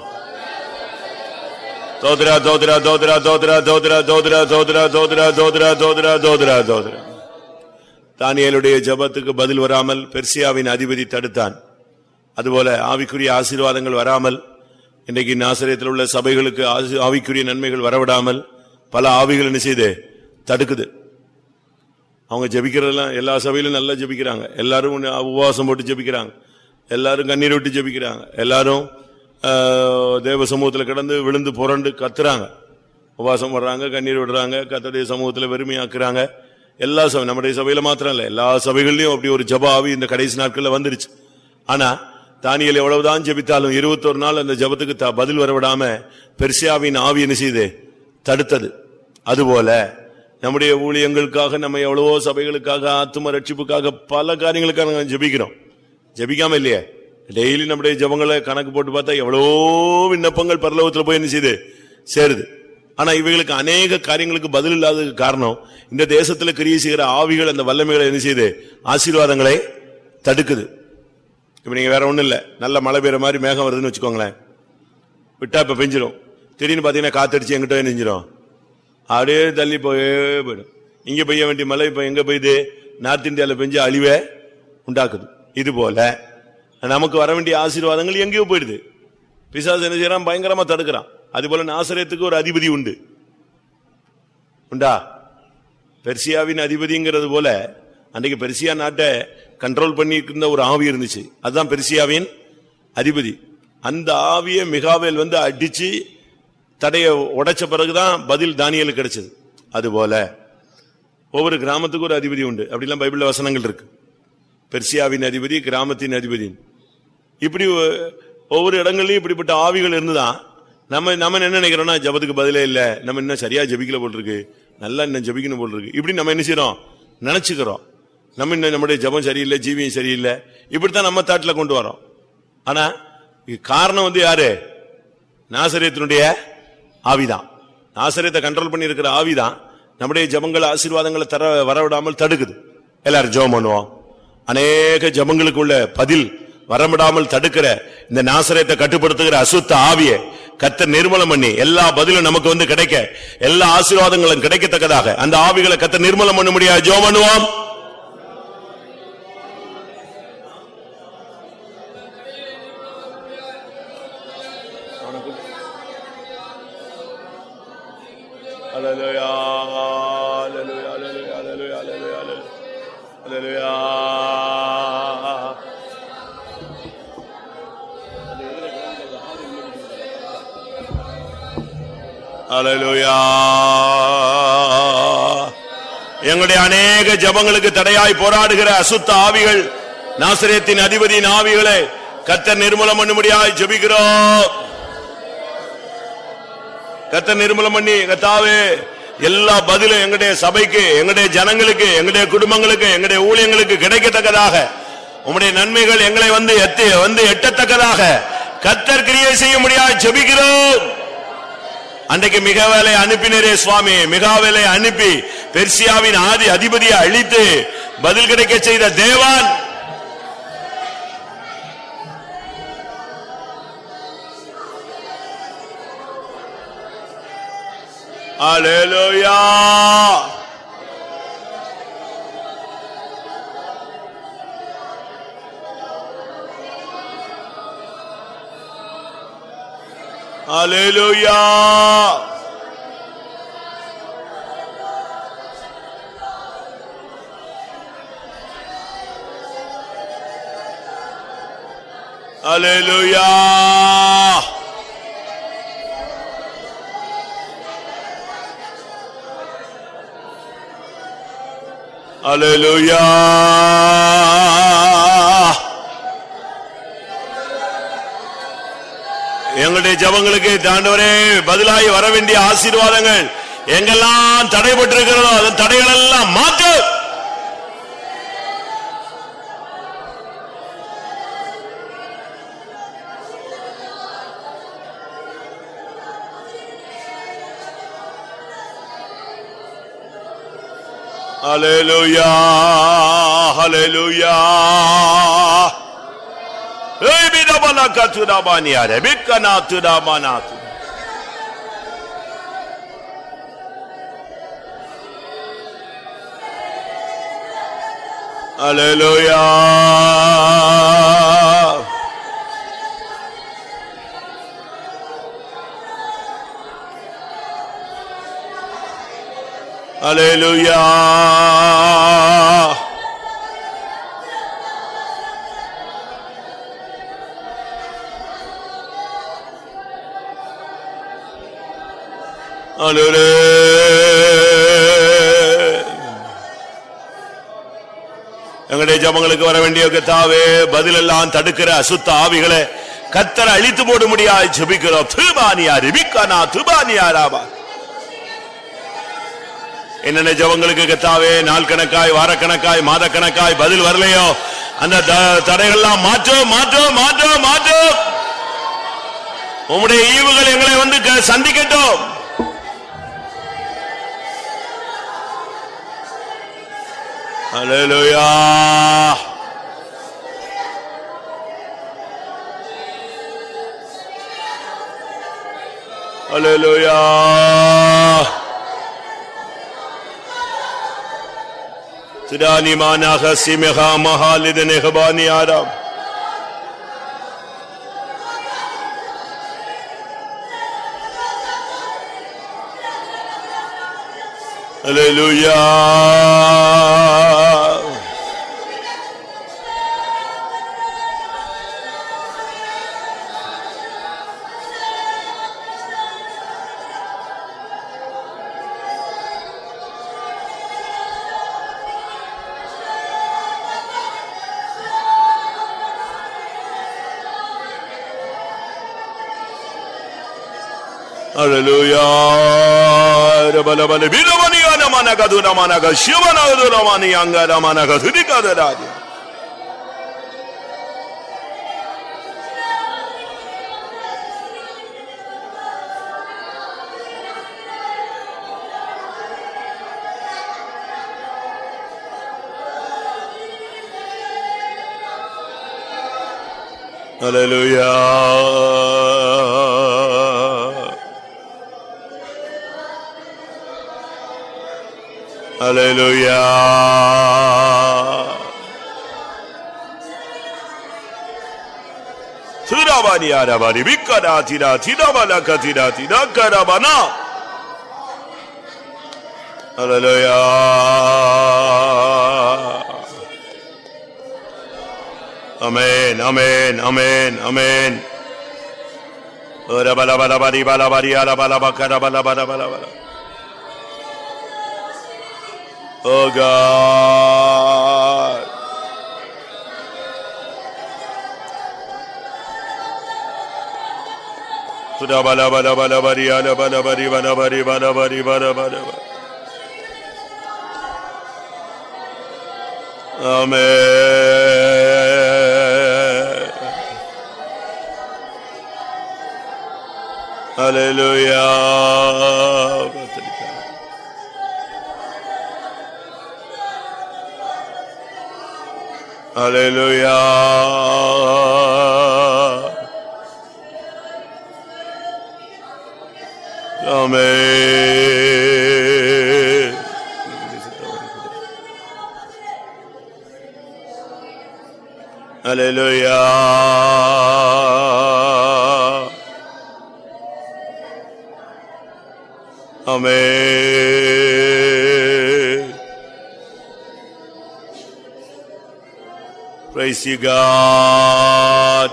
தோத்ரா தோத்ரா தோத்ரா தோத்ரா தோத்ரா தோத்ரா தோத்ரா தோத்ரா தோத்ரா தோத்ரா தோத்ரா தோத்ரா. தானியேலுடைய ஜெபத்துக்கு பதில் வராமல் பெர்சியாவின் அதிபதி தடுத்தான். அதுபோல ஆவிக்குரிய ஆசீர்வாதங்கள் வராமல் இன்றைக்கு நாசரேத்தில் உள்ள சபைகளுக்கு ஆவிக்குரிய நன்மைகள் வரவிடாமல் பல ஆவிகள் என்ன செய்து தடுக்குது. அவங்க ஜெபிக்கிறதெல்லாம் எல்லா சபையிலும் நல்லா ஜெபிக்கிறாங்க, எல்லாரும் உபவாசம் போட்டு ஜெபிக்கிறாங்க, எல்லாரும் கண்ணீர் விட்டு ஜெபிக்கிறாங்க, எல்லாரும் தேவ சமூகத்தில் கிடந்து விழுந்து புரண்டு கத்துறாங்க, உபவாசம் வர்றாங்க, கண்ணீர் விடுறாங்க, கர்த்தருடைய சமூகத்தில் வெறுமையாக்குறாங்க. எல்லா சபை நம்முடைய சபையில மாத்திரம் இல்ல, எல்லா சபைகள்லயும் அப்படி ஒரு ஜெப ஆவி இந்த கடைசி நாட்கள்ல வந்துருச்சு. ஆனா தானியேல் எவ்வளவுதான் ஜெபித்தாலும் இருபத்தொரு நாள் அந்த ஜெபத்துக்கு பதில் வரவிடாம பெர்சியாவின் ஆவி என்ன செய்து தடுத்தது. அதுபோல நம்முடைய ஊழியங்களுக்காக நம்ம எவ்வளவோ சபைகளுக்காக ஆத்தும ரட்சிப்புக்காக பல காரியங்களுக்காக நாங்கள் ஜெபிக்கிறோம். ஜெபிக்காம இல்லையே, டெய்லி நம்முடைய ஜெபங்களை கணக்கு போட்டு பார்த்தா எவ்வளவோ விண்ணப்பங்கள் பரலோகத்தில் போய் என்ன செய்யுது சேருது. ஆனா இவைகளுக்கு அநேக காரியங்களுக்கு பதில் இல்லாததுக்கு காரணம் இந்த தேசத்துல கிரியை செய்கிற ஆவிகள் அந்த வல்லமைகளை என்ன செய்யுது ஆசீர்வாதங்களை தடுக்குது. இப்ப நீங்க வேற ஒண்ணும் இல்ல, நல்ல மழை பெய்யற மாதிரி மேகம் வருதுன்னு வச்சுக்கோங்களேன், விட்டா இப்ப பெஞ்சிடும், திடீர்னு பாத்தீங்கன்னா காத்தடிச்சு எங்கிட்ட நெஞ்சிடும், அப்படியே தள்ளி போயே போயிடும். இங்க பெய்ய வேண்டிய மழை இப்ப எங்க பெய்யுது, நார்த் இந்தியாவில பெஞ்சு அழிவை உண்டாக்குது. இது போல நமக்கு வர வேண்டிய ஆசீர்வாதங்கள் எங்கேயோ போயிடுது, பிசாசு என்ன செய்யறான் பயங்கரமா தடுக்கிறான். அது போல நாசரேத்துக்கு ஒரு அதிபதி உண்டு உண்டா, பெர்சியாவின் அதிபதிங்கிறது போல அன்றைக்கு பெர்சியா நாட்டை கண்ட்ரோல் பண்ணி இருந்த ஒரு ஆவி இருந்துச்சு, அதுதான் பெர்சியாவின் அதிபதி. அந்த ஆவியை மிகாவேல் வந்து அடிச்சு தடைய உடைச்ச பிறகுதான் பதில் தானியேலுக்கு கிடைச்சது. அதுபோல ஒவ்வொரு கிராமத்துக்கு ஒரு அதிபதி உண்டு, அப்படிலாம் பைபிள்ல வசனங்கள் இருக்கு. பெர்சியாவின் அதிபதி, கிராமத்தின் அதிபதி, இப்படி ஒவ்வொரு இடங்கள்லயும் இப்படிப்பட்ட ஆவிகள் இருந்துதான் நம்ம நம்ம என்ன நினைக்கிறோம்னா ஜபத்துக்கு பதிலே இல்ல, நம்ம இன்னும் சரியா ஜபிக்கல போல் இருக்கு, நல்லா இன்னும் ஜபிக்கணும் போல் இருக்கு, இப்படி நம்ம என்ன செய்யறோம் நினைச்சுக்கிறோம். நம்ம இன்னும் நம்முடைய ஜபம் சரியில்லை, ஜீவியம் சரியில்லை, இப்படித்தான் நம்ம தாட்டில் கொண்டு வரோம். ஆனா காரணம் வந்து யாரு, நாசரேத்தினுடைய ஆவிதான். நாசரேத்தை கண்ட்ரோல் பண்ணி இருக்கிற ஆவிதான் நம்முடைய ஜபங்கள் ஆசீர்வாதங்களை தர வரவிடாமல் தடுக்குது. எல்லாரும் ஜெபம் பண்ணுவோம். அநேக ஜபங்களுக்கு உள்ள பதில் வரவிடாமல் தடுக்கிற இந்த நாசரேத்தை கட்டுப்படுத்துகிற அசுத்த ஆவியை கர்த்தர் நிர்மூலம் பண்ணி எல்லா பதிலும் நமக்கு வந்து கிடைக்க, எல்லா ஆசீர்வாதங்களும் கிடைக்கத்தக்கதாக அந்த ஆவிகளை கர்த்தர் நிர்மூலம் பண்ண முடியாது. ஜெபம் பண்ணுவோம். Hallelujah, hallelujah, hallelujah, hallelujah, hallelujah, hallelujah. Hallelujah. எங்களுடைய அநேக ஜபங்களுக்கு தடையாய் போராடுகிற அசுத்த ஆவிகள், நாசரேத்தின் அதிபதியின் ஆவிகளை கர்த்தர் நிர்மூலம் பண்ணும்படியாய் ஜெபிக்கிறோம். கர்த்தர் நிர்மூலம் பண்ணி, கர்த்தாவே எல்லா பதிலும் எங்களுடைய சபைக்கு, எங்களுடைய ஜனங்களுக்கு, எங்களுடைய குடும்பங்களுக்கு, எங்களுடைய ஊழியங்களுக்கு கிடைக்கத்தக்கதாக, உம்முடைய நன்மைகள் எங்களை வந்து எத்தி வந்து எட்டத்தக்கதாக கர்த்தர் கிரியை செய்ய முடியாது ஜெபிக்கிறோம். அன்றைக்கு மிகாவேலை அனுப்பினரே சுவாமி, மிகாவேலை அனுப்பி பெர்சியாவின் ஆதி அதிபதியை அழித்து பதில் கிடைக்க செய்த தேவன், அல்லேலூயா. அல்லேலூயா. அல்லேலூயா. அல்லேலூயா. எங்களுடைய ஜெபங்களுக்கு ஆண்டவரே பதிலாகி வர வேண்டிய ஆசீர்வாதங்கள் எங்கெல்லாம் தடைபட்டிருக்கிறதோ அதன் தடைகள் எல்லாம் மாற்று. Hallelujah, hallelujah. Hey, bidabana katuna baniare, bikana tuda manatu. Hallelujah. Hallelujah. எங்களுடைய ஜெபங்களுக்கு வர வேண்டிய கர்த்தாவே பதில் எல்லாம் தடுக்கிற அசுத்த ஆவிகளை கர்த்தர் அழித்து போட முடியாது ஜெபிக்கிறோம். துபானியா ரிபிகானா துபானியா ராபா. என்னென்ன ஜெபங்களுக்கு கர்த்தாவே நாள் கணக்காய், வாரக்கணக்காய், மாத கணக்காய் பதில் வரலையோ அந்த தடைகள்லாம் மாற்றோம் மாற்றோம் மாற்றோம் மாற்றோம். உம்முடைய ஈவுகள் எங்களை வந்து சந்திக்கட்டும். அல்லேலூயா. அல்லேலூயா. Tudani manaha simeha mahalidene khabani aram. Hallelujah. Hallelujah. Bala bala bila mani ana mana kaduna mana ka shivana kaduna mani anga mana ka thudika daraja. Hallelujah. Hallelujah. Thirabani arabani bikada tira tira bala katira tira karabana. Hallelujah. Amen, amen, amen, amen. Ora bala bala bari bala bari ala bala bakara bala bala bala bala. Oh God. Tuda bala bala bala bari ala bala bari bala bari bala bari bala bala. Amen. Hallelujah. Hallelujah. Amen. Hallelujah. Amen. Praise you, God.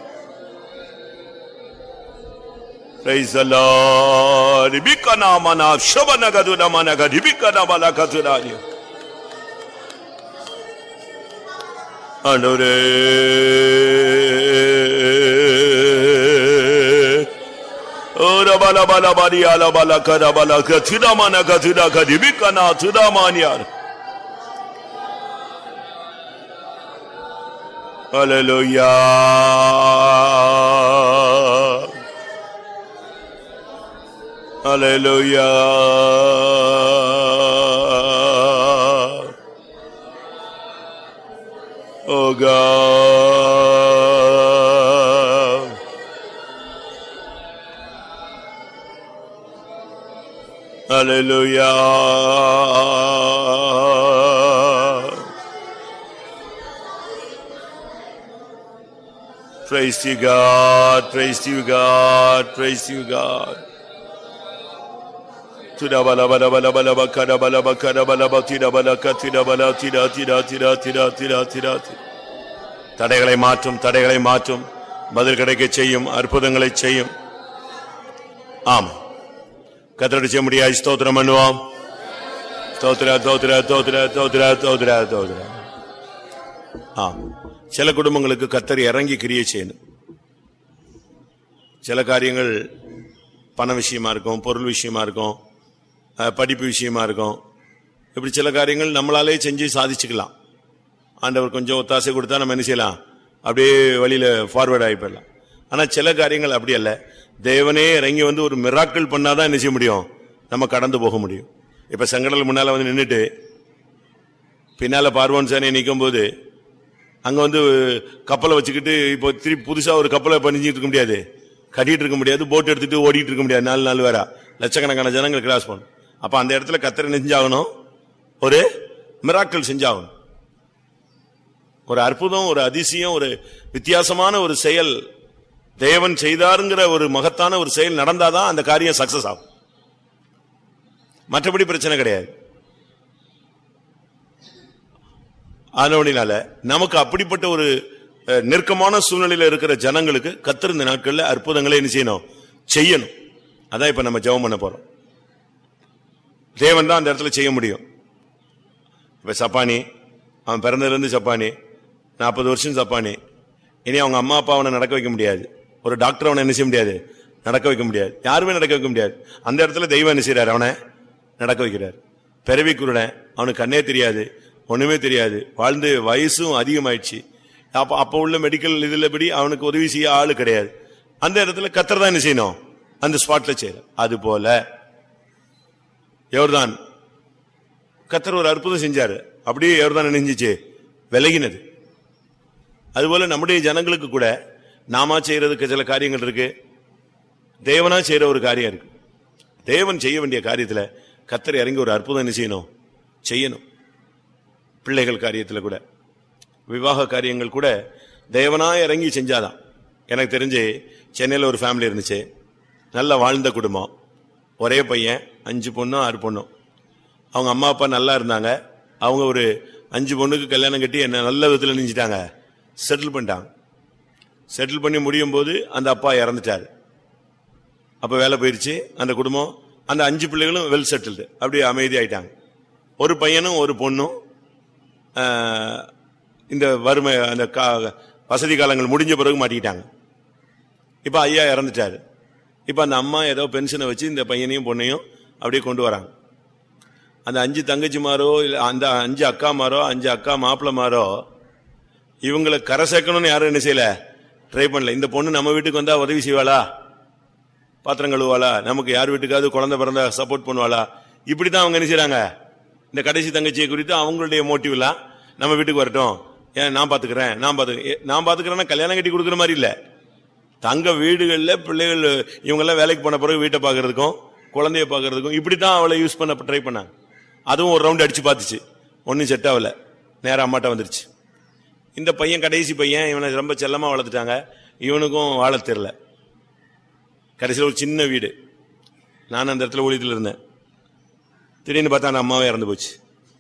Praise the Lord. Ibikana mana shabana gaduna mana gad ibikana bala gaduna. Anore ora bala bala bari ala bala kada bala gaduna mana gaduna gad ibikana tuda mania. Hallelujah. Hallelujah. Oh God. Hallelujah. Praise you, God. Praise you, God. Praise you, God. Tida bala bala bala bala bakada bala bakada bala batida bala katida bala tida tida tida tida tida tida. தடைகளை மாற்றும், தடைகளை மாற்றும், பதில் கிடைக்க செய்யும், அற்புதங்களை செய்யும். ஆம், கர்த்தருடைய செய்ய முடியாது. ஸ்தோத்திரம் பண்ணுவோம். ஸ்தோத்திர ஸ்தோத்திர ஸ்தோத்திர ஸ்தோத்திர ஸ்தோத்திர ஸ்தோத்திர. ஆம், சில குடும்பங்களுக்கு கர்த்தர் இறங்கி கிரியை செய்யணும். சில காரியங்கள் பண விஷயமா இருக்கும், பொருள் விஷயமா இருக்கும், படிப்பு விஷயமா இருக்கும். இப்படி சில காரியங்கள் நம்மளாலே செஞ்சு சாதிச்சுக்கலாம். ஆண்டவர் கொஞ்சம் ஒத்தாசை கொடுத்தா நம்ம என்ன செய்யலாம், அப்படியே வழியில ஃபார்வர்ட் ஆகி போயிடலாம். ஆனா சில காரியங்கள் அப்படி அல்ல. தேவனே இறங்கி வந்து ஒரு மிராக்கிள் பண்ணாதான் என்ன செய்ய முடியும், நம்ம கடந்து போக முடியும். இப்ப செங்கடல் முன்னால வந்து நின்றுட்டு பின்னால பார்வோன் சேனை நிற்கும் போது அங்க வந்து கப்பலை வச்சுக்கிட்டு இப்போ திருப்பி புதுசா ஒரு கப்பலை பண்ணிட்டு இருக்க முடியாது, கட்டிட்டு இருக்க முடியாது, போட் எடுத்துட்டு ஓடிட்டு இருக்க முடியாது. நாலு நாள் வேற லட்சக்கணக்கான ஜனங்கள் கிராஸ் பண்ணும். அப்ப அந்த இடத்துல கர்த்தர் செஞ்சாகணும், ஒரு மிராக்கிள் செஞ்சாகணும். ஒரு அற்புதம், ஒரு அதிசயம், ஒரு வித்தியாசமான ஒரு செயல் தேவன் செய்தாருங்கிற ஒரு மகத்தான ஒரு செயல் நடந்தாதான் அந்த காரியம் சக்சஸ் ஆகும். மற்றபடி பிரச்சனை கிடையாது. அதனால நமக்கு அப்படிப்பட்ட ஒரு நெருக்கமான சூழ்நிலையில இருக்கிற ஜனங்களுக்கு கர்த்தர் இந்த நாட்கள்ல அற்புதங்களை என்ன செய்யணும், செய்யணும். அதான் இப்ப நம்ம ஜெபம் பண்ண போறோம். தேவன் தான் அந்த இடத்துல செய்ய முடியும். இப்ப சப்பானி, அவன் பிறந்ததுல இருந்து சப்பானி, நாற்பது வருஷம் சப்பானி. இனி அவங்க அம்மா அப்பா அவனை நடக்க வைக்க முடியாது. ஒரு டாக்டர் அவனை என்ன செய்ய முடியாது, நடக்க வைக்க முடியாது. யாருமே நடக்க வைக்க முடியாது. அந்த இடத்துல தெய்வம் என்ன செய்யறாரு, அவனை நடக்க வைக்கிறார். பிறவி குருடன், அவனுக்கு கண்ணே தெரியாது, ஒண்ணுமே தெரியாது, வாழ்ந்து வயசும் அதிகமாயிடுச்சு. அப்ப அப்ப உள்ள மெடிக்கல் இதுல படி அவனுக்கு உதவி செய்ய ஆளு கிடையாது. அந்த இடத்துல கர்த்தர் தான் என்ன செய்யணும், அந்த ஸ்பாட்ல செய்யற. அது போல யோர்தான் கர்த்தர் ஒரு அற்புதம் செஞ்சாரு, அப்படியே யோர்தான் நினைஞ்சிச்சு, விலகினது. அதுபோல நம்முடைய ஜனங்களுக்கு கூட நாம செய்யறதுக்கு சில காரியங்கள் இருக்கு, தேவனா செய்யற ஒரு காரியம் இருக்கு. தேவன் செய்ய வேண்டிய காரியத்துல கர்த்தர் இறங்கி ஒரு அற்புதம் என்ன செய்யணும், செய்யணும். பிள்ளைகள் காரியத்துல கூட, விவாக காரியங்கள் கூட தேவனா இறங்கி செஞ்சாதான். எனக்கு தெரிஞ்சு சென்னையில் ஒரு ஃபேமிலி இருந்துச்சு, நல்லா வாழ்ந்த குடும்பம், ஒரே பையன், அஞ்சு பொண்ணும் ஆறு பொண்ணும். அவங்க அம்மா அப்பா நல்லா இருந்தாங்க. அவங்க ஒரு அஞ்சு பொண்ணுக்கு கல்யாணம் கட்டி என்ன நல்ல விதத்தில் நினைச்சிட்டாங்க, செட்டில் பண்ணிட்டாங்க. செட்டில் பண்ணி முடியும் போது அந்த அப்பா இறந்துட்டாரு. அப்ப வேலை போயிடுச்சு அந்த குடும்பம். அந்த அஞ்சு பிள்ளைகளும் வெல் செட்டில்டு, அப்படியே அமைதி ஆயிட்டாங்க. ஒரு பையனும் ஒரு பொண்ணும் இந்த வறுமை அந்த வசதி காலங்கள் முடிஞ்ச பிறகு மாட்டிக்கிட்டாங்க. இப்ப ஐயா இறந்துட்டாரு. இப்ப அந்த அம்மா ஏதோ பென்ஷனை வச்சு இந்த பையனையும் பொண்ணையும் அப்படியே கொண்டு வராங்க. அந்த அஞ்சு தங்கச்சிமாரோ இல்ல அந்த அஞ்சு அக்காமாரோ அஞ்சு அக்கா மாப்பிளமாரோ இவங்களை கரை சேர்க்கணும்னு யாரும் என்ன செய்யல, ட்ரை பண்ணல. இந்த பொண்ணு நம்ம வீட்டுக்கு வந்தா உதவி செய்வாளா, பாத்திரம் கழுவாளா, நமக்கு யார் வீட்டுக்காவது குழந்தை பிறந்தா சப்போர்ட் பண்ணுவாளா, இப்படிதான் அவங்க என்ன செய்யறாங்க. இந்த கடைசி தங்கச்சியை குறித்து அவங்களுடைய மோட்டிவ் எல்லாம் நம்ம வீட்டுக்கு வரட்டும், ஏன் நான் பாத்துக்கிறேன் நான் பாத்து நான் பாத்துக்கிறேன்னா கல்யாணம் கட்டி கொடுக்குற மாதிரி இல்ல. தங்க வீடுகள்ல பிள்ளைகள் இவங்க எல்லாம் வேலைக்கு போன பிறகு வீட்டை பாக்குறதுக்கும் குழந்தைய பாக்குறதுக்கும் இப்படித்தான் அவளை யூஸ் பண்ண ட்ரை பண்ணாங்க. அதுவும் ஒரு ரவுண்ட் அடிச்சு பார்த்துச்சு, ஒன்னும் செட் ஆகல, நேரம் அம்மாட்ட வந்துருச்சு. இந்த பையன் கடைசி பையன், இவனை ரொம்ப செல்லமா வளர்த்துட்டாங்க, இவனுக்கும் வாழ தெரியல. கடைசியில் ஒரு சின்ன வீடு, நான் அந்த இடத்துல ஊழியத்தில் இருந்தேன். திடீர்னு பார்த்தா அந்த அம்மாவே இறந்து போச்சு.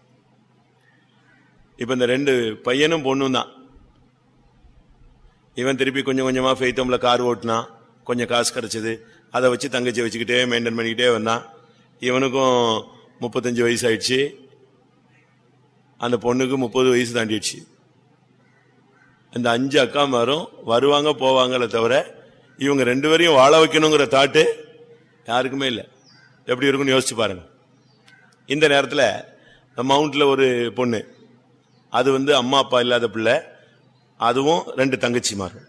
இப்ப இந்த ரெண்டு பையனும் பொண்ணும் தான். இவன் திருப்பி கொஞ்சம் கொஞ்சமா ஃபெய்த்தம்ல கார் ஓட்டினான், கொஞ்சம் காசு கிடைச்சது, அதை வச்சு தங்கச்சியை வச்சுக்கிட்டே மெயின்டைன் பண்ணிக்கிட்டே வந்தான். இவனுக்கும் முப்பத்தஞ்சு வயசு ஆயிடுச்சு, அந்த பொண்ணுக்கு முப்பது வயசு தாண்டிடுச்சு. இந்த அஞ்சு அக்கா மாரும் வருவாங்க போவாங்களே தவிர இவங்க ரெண்டு பேரையும் வாழ வைக்கணுங்கிற தாட்டு யாருக்குமே இல்லை. எப்படி இருக்குன்னு யோசிச்சு பாருங்க. இந்த நேரத்தில் மவுண்ட்ல ஒரு பொண்ணு, அது வந்து அம்மா அப்பா இல்லாத பிள்ளை, அதுவும் ரெண்டு தங்கச்சிமாரும்.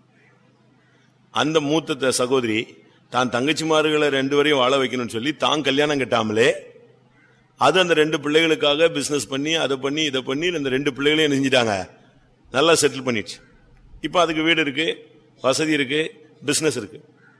அந்த மூத்த சகோதரி தான் தங்கச்சிமார்களை ரெண்டு வரையும் வாழ வைக்கணும்னு சொல்லி தான் கல்யாணம் கட்டாமலே அது அந்த ரெண்டு பிள்ளைகளுக்காக பிசினஸ் பண்ணி அதை பண்ணி இதை பண்ணி அந்த ரெண்டு பிள்ளைகளையும் செஞ்சிட்டாங்க, நல்லா செட்டில் பண்ணிடுச்சு. இப்போ அதுக்கு வீடு இருக்கு, வசதி இருக்கு, பிசினஸ் இருக்கு.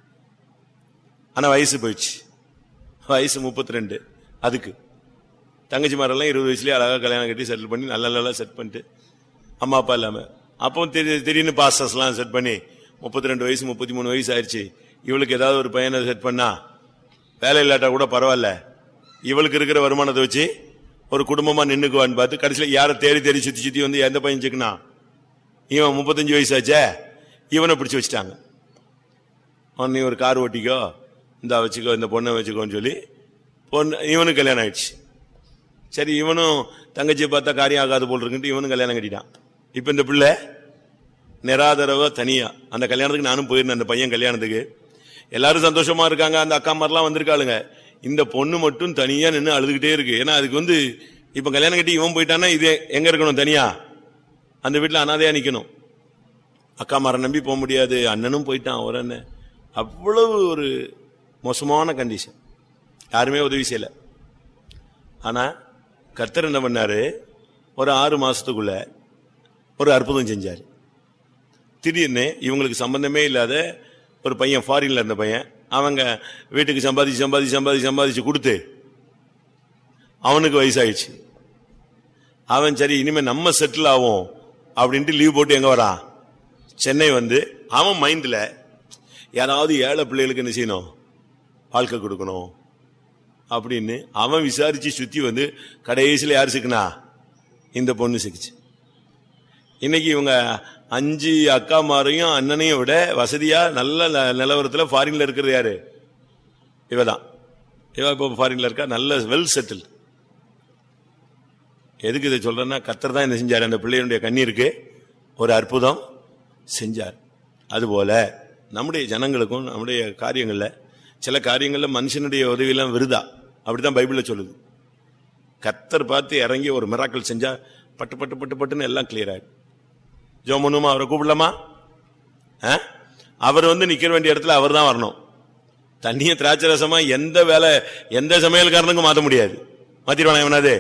ஆனா வயசு போயிடுச்சு, வயசு முப்பத்தி ரெண்டு. அதுக்கு தங்கச்சிமாரெல்லாம் இருபது வயசுலயே அழகா கல்யாணம் கட்டி செட்டில் பண்ணி நல்ல நல்லா செட் பண்ணிட்டு அம்மா அப்பா இல்லாம அப்போ திடீர்னு பாஸ்டர்ஸ் எல்லாம் செட் பண்ணி முப்பத்தி ரெண்டு வயசு முப்பத்தி மூணு வயசு ஆயிடுச்சு. இவளுக்கு ஏதாவது ஒரு பையனை செட் பண்ணா வேலை இல்லாட்டா கூட பரவாயில்ல, இவளுக்கு இருக்கிற வருமானத்தை வச்சு ஒரு குடும்பமா நின்னுக்குவான்னு பார்த்து கடைசியில் யாரை தேடி தேடி சுத்தி சுத்தி வந்து எந்த பையன் சிக்கனா, இவன் முப்பத்தஞ்சு வயசு ஆச்சே, இவனை பிடிச்சி வச்சுட்டாங்க. நீ ஒரு கார் ஓட்டிக்கோ, இந்த வச்சுக்கோ, இந்த பொண்ணை வச்சுக்கோன்னு சொல்லி பொண்ணு இவனுக்கு கல்யாணம் ஆயிடுச்சு. சரி, இவனும் தங்கச்சியை பார்த்தா காரியம் ஆகாது போல் இருக்குன்ட்டு இவனும் கல்யாணம் கட்டிட்டான். இப்ப இந்த பிள்ளை நிராதரவா தனியா, அந்த கல்யாணத்துக்கு நானும் போயிருந்தேன், அந்த பையன் கல்யாணத்துக்கு. எல்லாரும் சந்தோஷமா இருக்காங்க, அந்த அக்கா மாதிரிலாம் வந்திருக்காளுங்க. இந்த பொண்ணு மட்டும் தனியா நின்று அழுதுகிட்டே இருக்கு. ஏன்னா அதுக்கு வந்து இப்ப கல்யாணம் கட்டி இவன் போயிட்டான்னா இது எங்க இருக்கணும், தனியா அந்த வீட்டுல அனாதையா நிக்கணும். அக்கா மாரை நம்பி போக முடியாது, அண்ணனும் போயிட்டான், ஒரு அண்ணன். அவ்வளவு ஒரு மோசமான கண்டிஷன், யாருமே உதவி செய்யல. ஆனா கர்த்தர் என்ன பண்ணாரு, ஒரு ஆறு மாசத்துக்குள்ள ஒரு அற்புதம் செஞ்சாரு. திடீர்னு இவங்களுக்கு சம்பந்தமே இல்லாத ஒரு பையன், ஃபாரின்ல இருந்த பையன், அவங்க வீட்டுக்கு சம்பாதிச்சு சம்பாதிச்சு சம்பாதிச்சு சம்பாதிச்சு கொடுத்து அவனுக்கு வயசாயிடுச்சு. அவன் சரி இனிமே நம்ம செட்டில் ஆகும் அப்படின்ட்டு லீவ் போட்டு எங்க வரான், சென்னை வந்து அவன் மைண்ட்ல யாராவது ஏழை பிள்ளைகளுக்கு என்ன செய்யணும், வாழ்க்கை கொடுக்கணும் அப்படின்னு அவன் விசாரிச்சு சுத்தி வந்து கடைசியில் யார் சிக்கனா, இந்த பொண்ணு சிக்கிச்சு. இன்னைக்கு இவங்க அஞ்சு அக்கா மாரையும் அண்ணனையும் விட வசதியா நல்ல நிலவரத்தில் ஃபாரின்ல இருக்கிறது யாரு, இவதான். இவ இப்போ ஃபாரின்ல இருக்கா, நல்ல வெல் செட்டில். எதுக்கு இதை சொல்றேன்னா, கர்த்தர் தான் என்ன செஞ்சார், அந்த பிள்ளைகளுடைய கண்ணீருக்கு ஒரு அற்புதம் செஞ்சார். அதுபோல நம்முடைய ஜனங்களுக்கும் நம்முடைய காரியங்கள்ல சில காரியங்கள்ல மனுஷனுடைய உதவியெல்லாம் விருதா, அப்படிதான் பைபிள்ல சொல்லுது. கர்த்தர் பார்த்து இறங்கி ஒரு மிராக்கிள் செஞ்சா பட்டு பட்டு பட்டு பட்டுன்னு எல்லாம் கிளியர் ஆயிடும். ஜோமனுமா அவரை கூப்பிடலாமா, அவர் வந்து நிக்க வேண்டிய இடத்துல அவர் தான் வரணும். தண்ணிய திராட்சை ரசமா எந்த வேலை எந்த சமையல்காரனுக்கும் மாற்ற முடியாது. மாத்திருவானா எவனாது,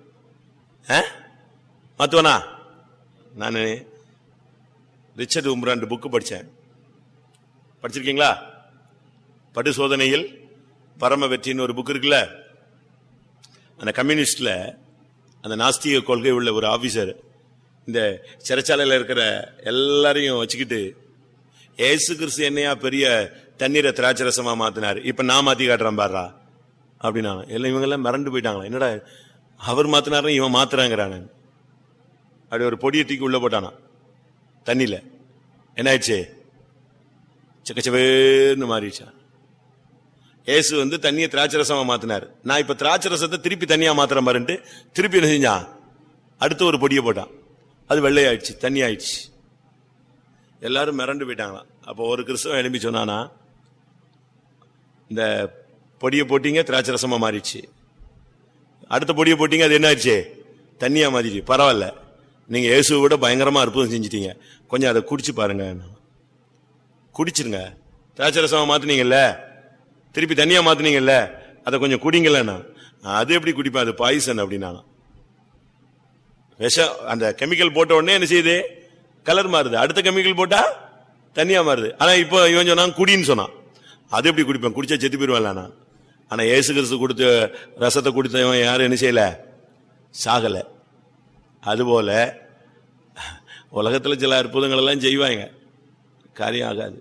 மாத்துவானா? நான் ரிச்சர்ட் உம்ரான் புக்கு படிச்சேன், படிச்சிருக்கீங்களா? படுசோதனையில் பரம வெற்றின்னு ஒரு புக் இருக்குல்ல. அந்த கம்யூனிஸ்ட்ல அந்த நாஸ்திக கொள்கை உள்ள ஒரு ஆபீசர் இந்த சிறைச்சாலையில் இருக்கிற எல்லாரையும் வச்சுக்கிட்டு, ஏசு கிறிஸ்து என்னையா பெரிய தண்ணீரை திராட்சை ரசமா மாத்தினாரு, இப்ப நான் மாத்தி காட்டுறேன் பாரா அப்படின்னா எல்லாம் இவங்க எல்லாம் மிரண்டு போயிட்டாங்களா, என்னடா அவர் மாத்தினாரு இவன் மாத்துறாங்கிறானு. அப்படி ஒரு பொடியை தூக்கி உள்ள போட்டானா தண்ணியில, என்ன ஆயிடுச்சு, சக்கச்சவேன்னு மாறிடுச்சான். ஏசு வந்து தண்ணியை திராட்சை ரசமா மாத்தினாரு, நான் இப்ப திராட்சை ரசத்தை திருப்பி தண்ணியா மாத்திரம் பாருன்ட்டு திருப்பி என்ன செஞ்சான், அடுத்து ஒரு பொடியை போட்டான், அது வெள்ளை ஆயிடுச்சு, தண்ணி ஆயிடுச்சு. எல்லாரும் மிரண்டு போயிட்டாங்களாம். அப்போ ஒரு கிறிஸ்தவன் எழுப்பி சொன்னானா, இந்த பொடியை போட்டீங்க திராட்சை ரசமா மாறிடுச்சு, அடுத்த பொடியை போட்டீங்க, அது என்ன ஆயிடுச்சு? தண்ணியா மாறிடுச்சு. பரவாயில்ல, நீங்க இயேசுவை விட பயங்கரமா அற்புதம் செஞ்சிட்டீங்க, கொஞ்சம் அதை குடிச்சு பாருங்க. குடிச்சிருங்க. திராட்சரசமா மாத்தினீங்கல்ல, திருப்பி தண்ணியா மாத்தினீங்கல்ல, அதை கொஞ்சம் குடிங்களேன்னா. அது எப்படி குடிப்பேன், அது பாய்சன் அப்படின்னா. விஷம். அந்த கெமிக்கல் போட்ட உடனே என்ன செய்யுது? கலர் மாறுது. அடுத்த கெமிக்கல் போட்டா தண்ணியா மாறுது. ஆனா இப்போ இவன் சொன்னான் குடின்னு சொன்னான். அது எப்படி குடிப்பேன்? குடிச்சா செத்து போயிருவேன் நான். ஆனா இயேசு கிறிஸ்து கொடுத்த ரசத்தை குடித்தவன் யாரும் என்ன செய்யல? சாகல. அதுபோல உலகத்துல சில அற்புதங்கள் எல்லாம் செய்வாங்க, காரியம் ஆகாது.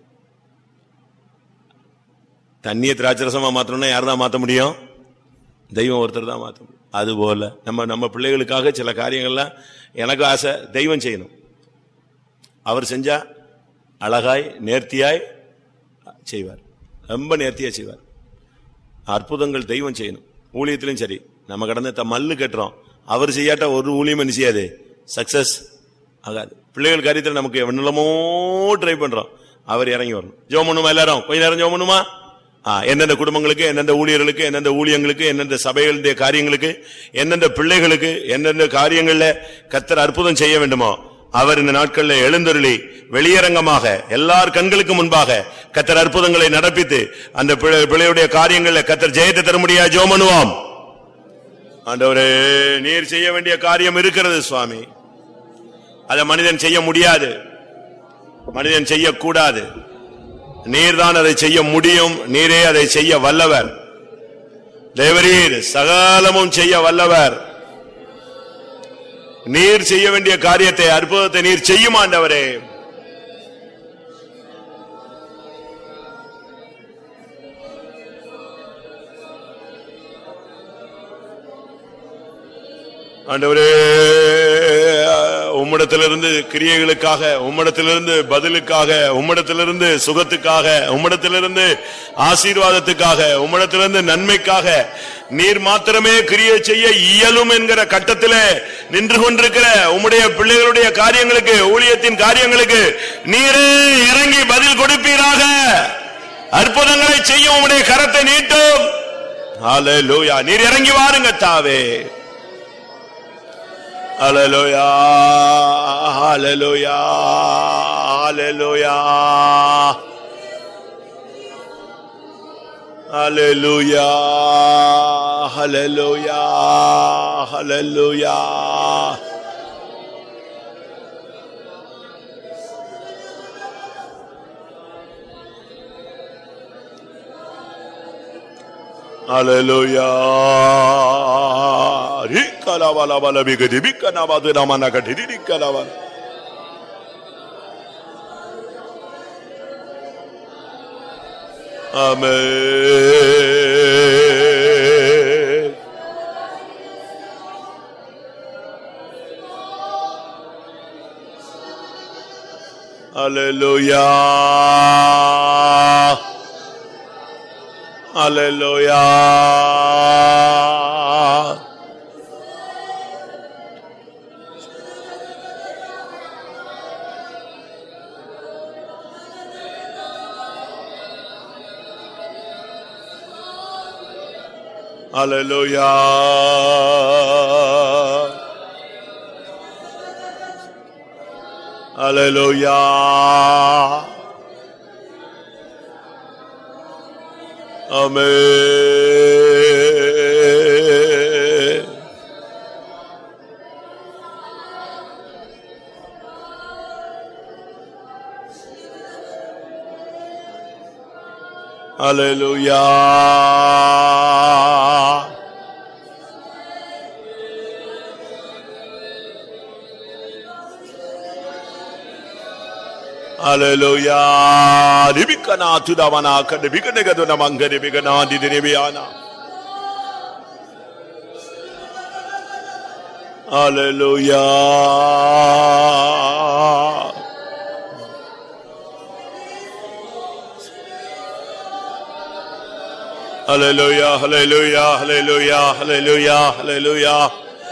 தண்ணியை திராட்சரசமா மாத்தணும்னா யார் தான் மாற்ற முடியும்? தெய்வம் ஒருத்தர் தான் மாற்ற முடியும். அதுபோல நம்ம நம்ம பிள்ளைகளுக்காக சில காரியங்கள்லாம் எனக்கு ஆசை, தெய்வம் செய்யணும். அவர் செஞ்சா அழகாய் நேர்த்தியாய் செய்வார், ரொம்ப நேர்த்தியா செய்வார். அற்புதங்கள் தெய்வம் செய்யணும். ஊழியத்திலும் சரி, நம்ம கடந்த மல்லு கட்டுறோம், அவர் செய்யாட்ட ஒரு ஊழியம் என்ன செய்யாது, சக்சஸ் ஆகாது. பிள்ளைகள் காரியத்தில் நமக்கு என்னமோ ட்ரை பண்றோம், அவர் இறங்கி வரணும். ஜெபம் பண்ணுமா? எல்லாரும் கொஞ்ச நேரம் ஜெபம் பண்ணுமா? எந்தெந்த குடும்பங்களுக்கு, எந்தெந்த ஊழியர்களுக்கு, எந்தெந்த ஊழியங்களுக்கு, எந்தெந்த சபைகளுடைய காரியங்களுக்கு, எந்தெந்த பிள்ளைகளுக்கு, எந்தெந்த காரியங்கள்ல கர்த்தர் அற்புதம் செய்ய வேண்டுமோ அவர் இந்த நாட்களில் எழுந்தருளி வெளியரங்கமாக எல்லார் கண்களுக்கு முன்பாக கர்த்தர் அற்புதங்களை நடப்பித்து அந்த பிள்ளையுடைய காரியங்களில் கர்த்தர் ஜெயத்தை தர முடியாது. ஜெபம் பண்ணுவோம். ஆண்டவரே, நீர் செய்ய வேண்டிய காரியம் இருக்கிறது சுவாமி, அதை மனிதன் செய்ய முடியாது, மனிதன் செய்யக்கூடாது. நீர்தான் அதை செய்ய முடியும், நீரே அதை செய்ய வல்லவர். தேவரீர் சகலமும் செய்ய வல்லவர். நீர் செய்ய வேண்டிய காரியத்தை, அற்புதத்தை நீர் செய்யும் ஆண்டவரே. ஆண்டவரே, உம்மிடத்திலிருந்து கிரியைகளுக்காக, உம்மிடத்திலிருந்து பதிலுக்காக, உம்மிடத்திலிருந்து சுகத்துக்காக, உம்மிடத்திலிருந்து ஆசீர்வாதத்துக்காக, உம்மிடத்திலிருந்து நன்மைக்காக நீர் மாத்திரமே கிரியை செய்ய இயலும் என்கிற கட்டத்திலே நின்று கொண்டிருக்கிற உம்முடைய பிள்ளைகளுடைய காரியங்களுக்கு, ஊழியத்தின் காரியங்களுக்கு நீரே இறங்கி பதில் கொடுப்பீராக. அற்புதங்களை செய்ய உம்முடைய கரத்தை நீட்டும். ஹல்லேலூயா. நீர் இறங்கி வாருங்க தாவே. ஹல்லேலூயா, ஹல்லேலூயா, ஹல்லேலூயா, ஹல்லேலூயா, ஹல்லேலூயா, ஹல்லேலூயா. ஹல்லேலூயா. ரிக்கலவல பலபிகதி பிக்கனவது நமனகடி ரிக்கலவல. ஆமென். ஹல்லேலூயா, ஹல்லேலூயா. Hallelujah. Hallelujah. Amen. Hallelujah. Hallelujah. Dibikana tudavana kadibikane gaduna mangane bigana didibiana. Hallelujah. Hallelujah, hallelujah, hallelujah, hallelujah, hallelujah.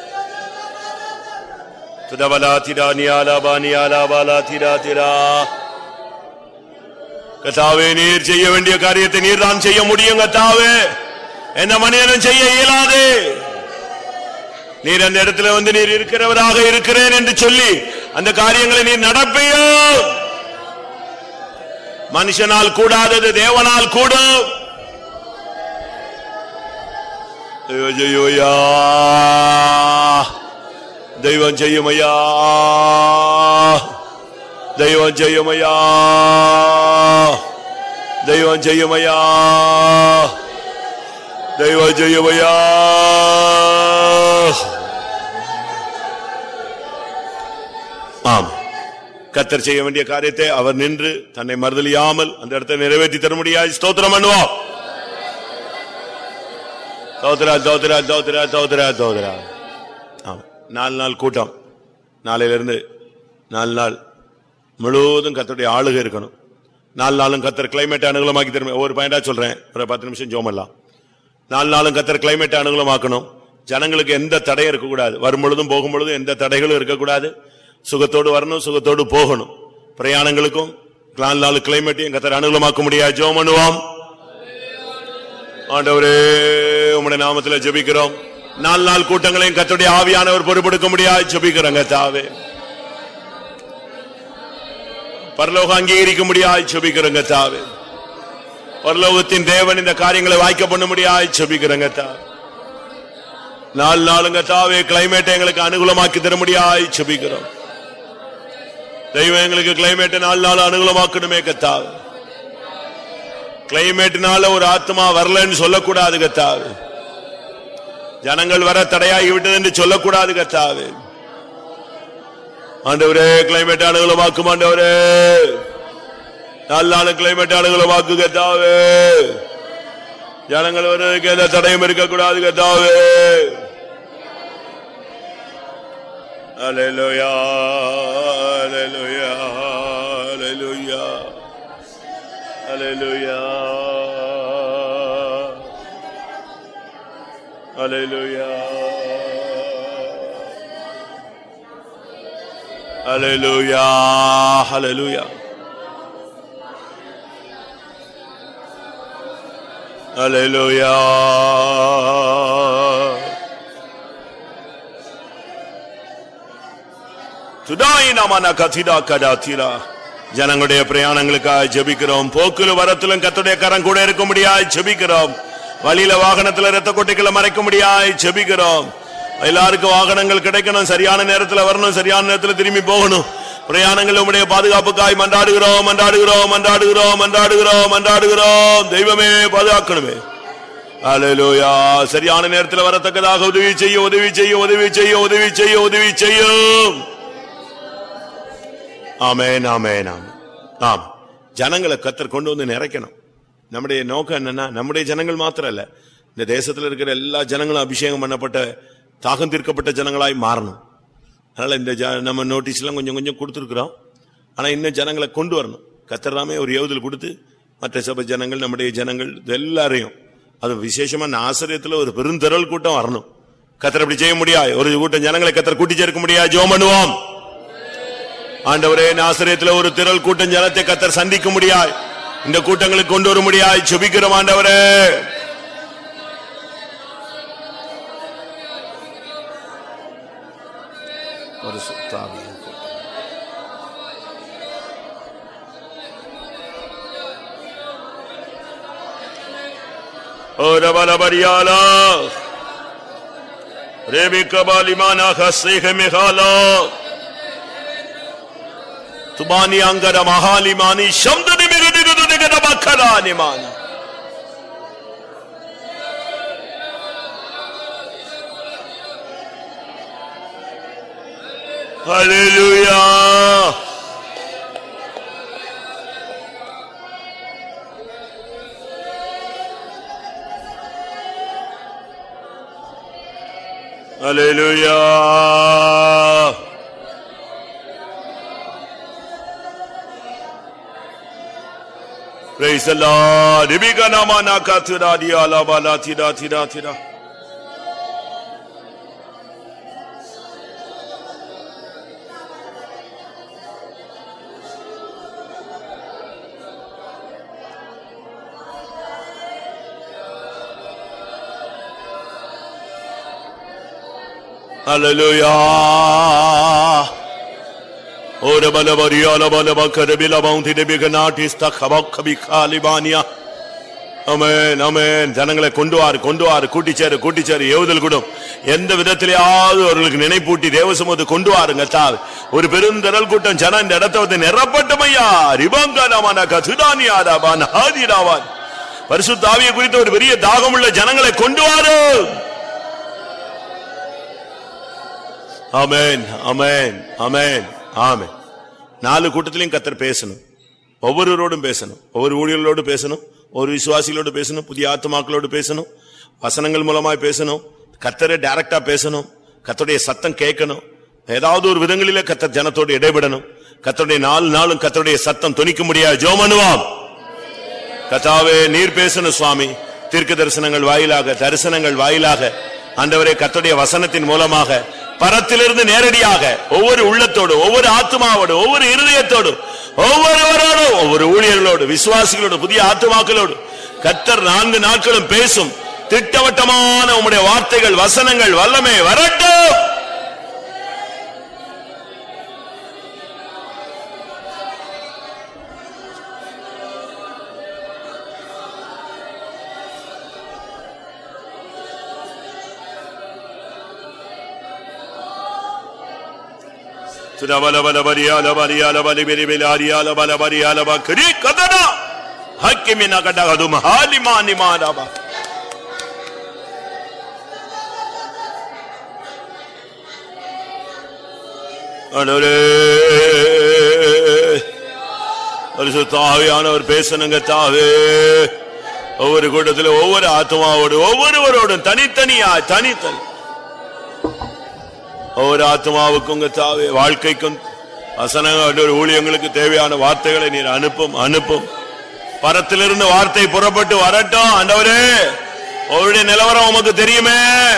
Tudabala tira niala baniala bala tira tira. கர்த்தாவே, நீர் செய்ய வேண்டிய காரியத்தை நீர் தான் செய்ய முடியும். கர்த்தாவே, என்ன மனிதனும் செய்ய இயலாது. நீர் அந்த இடத்துல வந்து நீர் இருக்கிறவராக இருக்கிறேன் என்று சொல்லி அந்த காரியங்களை நீர் நடப்பையோ. மனுஷனால் கூடாதது தேவனால் கூடும். ஜெயோயா தெய்வம் செய்யுமையா, தெய்வம் செய்யுமையா, தெய்வம் செய்யுமையா, தெய்வம் செய்யுமையா. ஆம், கர்த்தர் செய்ய வேண்டிய காரியத்தை அவர் நின்று தன்னை மறுதலியாமல் அந்த இடத்தை நிறைவேற்றி தர முடியாது. ஸ்தோத்திரம் பண்ணுவோம். தோத்ரா தோத்ரா தோத்ரா தோத்ரா தோத்ரா. ஆமா, நாலு நாள் கூட்டம், நாளையில இருந்து நாலு நாள் முழுவதும் கர்த்தருடைய ஆளுகை இருக்கணும். நாலு நாளும் கர்த்தர் கிளைமேட் அனுகூலமாக்கி தரும். ஒரு பாயிண்டா சொல்றேன், ஒரு பத்து நிமிஷம் ஜோமெல்லாம். நாலு நாளும் கர்த்தர் கிளைமேட் அனுகூலமாக்கணும். ஜனங்களுக்கு எந்த தடையும் இருக்கக்கூடாது. வரும் பொழுதும் போகும் பொழுதும் எந்த தடைகளும் இருக்கக்கூடாது. சுகத்தோடு வரணும், சுகத்தோடு போகணும். பிரயாணங்களுக்கும் நாலு நாள் கிளைமேட்டையும் கர்த்தர் அனுகூலமாக்க முடியாது. ஜோம் பண்ணுவோம். ஆண்டவரே, உம்முடைய நாமத்துல ஜெபிக்கிறோம். நாலு நாள் கூட்டங்களையும் கர்த்தருடைய ஆவியானவர் பொறுப்பெடுக்க முடியாது. ஜெபிக்கிறோங்க தாவே. பரலோகம் அங்கீகரிக்க முடியாது. ஜெபிக்கிறோங்க தாவே. பரலோகத்தின் தேவன் இந்த காரியங்களை வாய்க்க பண்ண முடியாது. ஜெபிக்கிறோங்க தாவே. நாலு நாளுங்க தாவே கிளைமேட்டை எங்களுக்கு அனுகூலமாக்கி தர முடியாது. ஜெபிக்கிறோம். தெய்வம் எங்களுக்கு கிளைமேட்டை நாலு நாள் அனுகூலமாக்கணுமே கத்தாவே. கிளைமேட்னால ஒரு ஆத்மா வரலன்னு சொல்லக்கூடாது கத்தாவே. ஜனங்கள் வர தடையாகி விட்டது என்று சொல்லக்கூடாது கத்தாவே. ஆண்டவரே, கிளைமேட் அனுகூலமாக்கும் ஆண்டவரே. நாலு நாள் கிளைமேட் அனுகூலமாக்கு கத்தாவே. ஜனங்கள் வருவதற்கு எந்த தடையும் இருக்கக்கூடாது கத்தாவே. அல்லேலூயா, அல்லேலூயா, அல்லேலூயா, அல்லேலூயா, அல்லேலூயா, அல்லேலூயா, அல்லேலூயா, அல்லேலூயா. ஜனங்களுடைய பிரயாணங்களுக்காக ஜெபிக்கிறோம். போக்குல வரத்திலும் கர்த்தருடைய கரம் கூட இருக்க முடியாது. ஜெபிக்கிறோம். வழியில வாகனத்துல ரத்த கொட்டைகளை மறைக்க முடியாது. ஜெபிக்கிறோம். எல்லாருக்கும் வாகனங்கள் கிடைக்கணும், சரியான நேரத்தில் வரணும், சரியான நேரத்தில் திரும்பி போகணும். பிரயாணங்கள் உம்முடைய பாதுகாப்புக்காய் மன்றாடுகிறோம், மன்றாடுகிறோம், மன்றாடுகிறோம், மன்றாடுகிறோம், மன்றாடுகிறோம். தெய்வமே பாதுகாக்கணுமே. அல்லேலூயா. சரியான நேரத்தில் வரத்தக்கதாக உதவி செய்ய, உதவி செய்ய, உதவி செய்ய, உதவி செய்ய, உதவி செய்யும். ஆமென், ஆமென், ஆமென். ஆம், ஜனங்களை கர்த்தர் கொண்டு வந்து நிறைக்கணும். நம்முடைய நோக்கம் என்னன்னா, நம்முடைய ஜனங்கள் மாத்திரம் இல்ல, இந்த தேசத்தில் இருக்கிற எல்லா ஜனங்களும் அபிஷேகம் பண்ணப்பட்ட தாகம் தீர்க்கப்பட்ட ஜனங்களாய் மாறணும். அதனால இந்த நம்ம நோட்டீஸ் எல்லாம் கொஞ்சம் கொஞ்சம் கொடுத்துருக்கிறோம். ஆனா இன்னும் ஜனங்களை கொண்டு வரணும். கர்த்தர் தாமே ஒரு ஏவுதல் கொடுத்து மற்ற சபை ஜனங்கள், நம்முடைய ஜனங்கள் எல்லாரையும், அது விசேஷமா ஆசிரியத்துல ஒரு பெருந்திரள் கூட்டம் வரணும். கர்த்தர் அப்படி செய்ய முடியாது. ஒரு கூட்டம் ஜனங்களை கர்த்தர் கூட்டி சேர்க்க முடியாது. ஜெபம் பண்ணுவோம். ஆண்டவரே, ஆசிரியத்துல ஒரு திரள் கூட்டம் ஜனத்தை கர்த்தர் சந்திக்க முடியாது. இந்த கூட்டங்களுக்கு கொண்டு வர முடியாது. ஜெபிக்கிறோம் ஆண்டவரே. Ora bala bariala Rebika balimana khassehe mekhala Tubani angara mahalimani shamdani megadigu digada bakhalani mana Hallelujah. Hallelujah. Praise the Lord. Ibika namana kathira dia la bala tira tira tira. அல்லேலூயா. ஓர பலபரியால பலபக்கரபில பௌந்திதபிக நாட்டிஸ்த கபக்கபிகாலிபானியா. ஆமென் ஆமென். ஜனங்களை கொண்டு வாரு கொண்டு வாரு கூட்டிச்சாரு கூட்டிச்சாரு ஏவுதல் கூடும். எந்த விதத்திலேயாவது அவர்களுக்கு நினைப்பூட்டி தேவசமூகத்தை கொண்டு வாருங்க தாவி. ஒரு பெருந்தரல் கூட்டம் ஜன இந்த இடத்தை வந்து நிரப்பட்டமையா ரிபங்கனமான கசுதானியாதாபான் ஹாதிராவான். பரிசுத்த ஆவியை குறித்த ஒரு பெரிய தாகமுள்ள ஜனங்களை கொண்டு வாரு. ஆமென் ஆமென் ஆமென் ஆமென். நாலு கூட்டத்திலையும் கர்த்தர் பேசணும். ஒவ்வொருவரோடும் பேசணும். ஒவ்வொரு ஊழியர்களோடு பேசணும். ஒரு விசுவாசிகளோடு பேசணும். புதிய ஆத்துமாக்களோடு பேசணும். வசனங்கள் மூலமாய் பேசணும். கர்த்தரை டைரக்டா பேசணும். கர்த்தருடைய சத்தம் கேட்கணும். ஏதாவது ஒரு விதங்களிலே கர்த்தர் ஜனத்தோடு இடைபெடணும். கர்த்தருடைய நாலு நாளும் கர்த்தருடைய சத்தம் தொனிக்க முடியாது. ஜெபம் பண்ணுவோம். கர்த்தாவே நீர் பேசணும் சுவாமி. தீர்க்க தரிசனங்கள் வாயிலாக தரிசனங்கள் வாயிலாக ஆண்டவரே கர்த்தருடைய வசனத்தின் மூலமாக பரத்திலிருந்து நேரடியாக ஒவ்வொரு உள்ளத்தோடு ஒவ்வொரு ஆத்துமாவோடு ஒவ்வொரு இருதயத்தோடு ஒவ்வொருவரோடு ஒவ்வொரு ஊழியர்களோடு விசுவாசிகளோடு புதிய ஆத்துமாக்களோடு கர்த்தர் நான்கு நாட்களும் பேசும் திட்டவட்டமான உம்முடைய வார்த்தைகள் வசனங்கள் வல்லமை வரட்டும். தாவியானவர் பேசணுங்க தாவே. ஒவ்வொரு கூட்டத்தில் ஒவ்வொரு ஆத்மாவோடு ஒவ்வொருவரோடும் தனித்தனியா தனித்தனி ஒவ்வொரு ஆத்மாவுக்கும் தாவே வாழ்க்கைக்கும் வசனங்கள் ஊழியங்களுக்கு தேவையான வார்த்தைகளை நீர் அனுப்பும் அனுப்பும். பரத்திலிருந்து வார்த்தை புறப்பட்டு வரட்டும். ஆண்டவரே அவருடைய நிலவரம் உமக்கு தெரியுமே.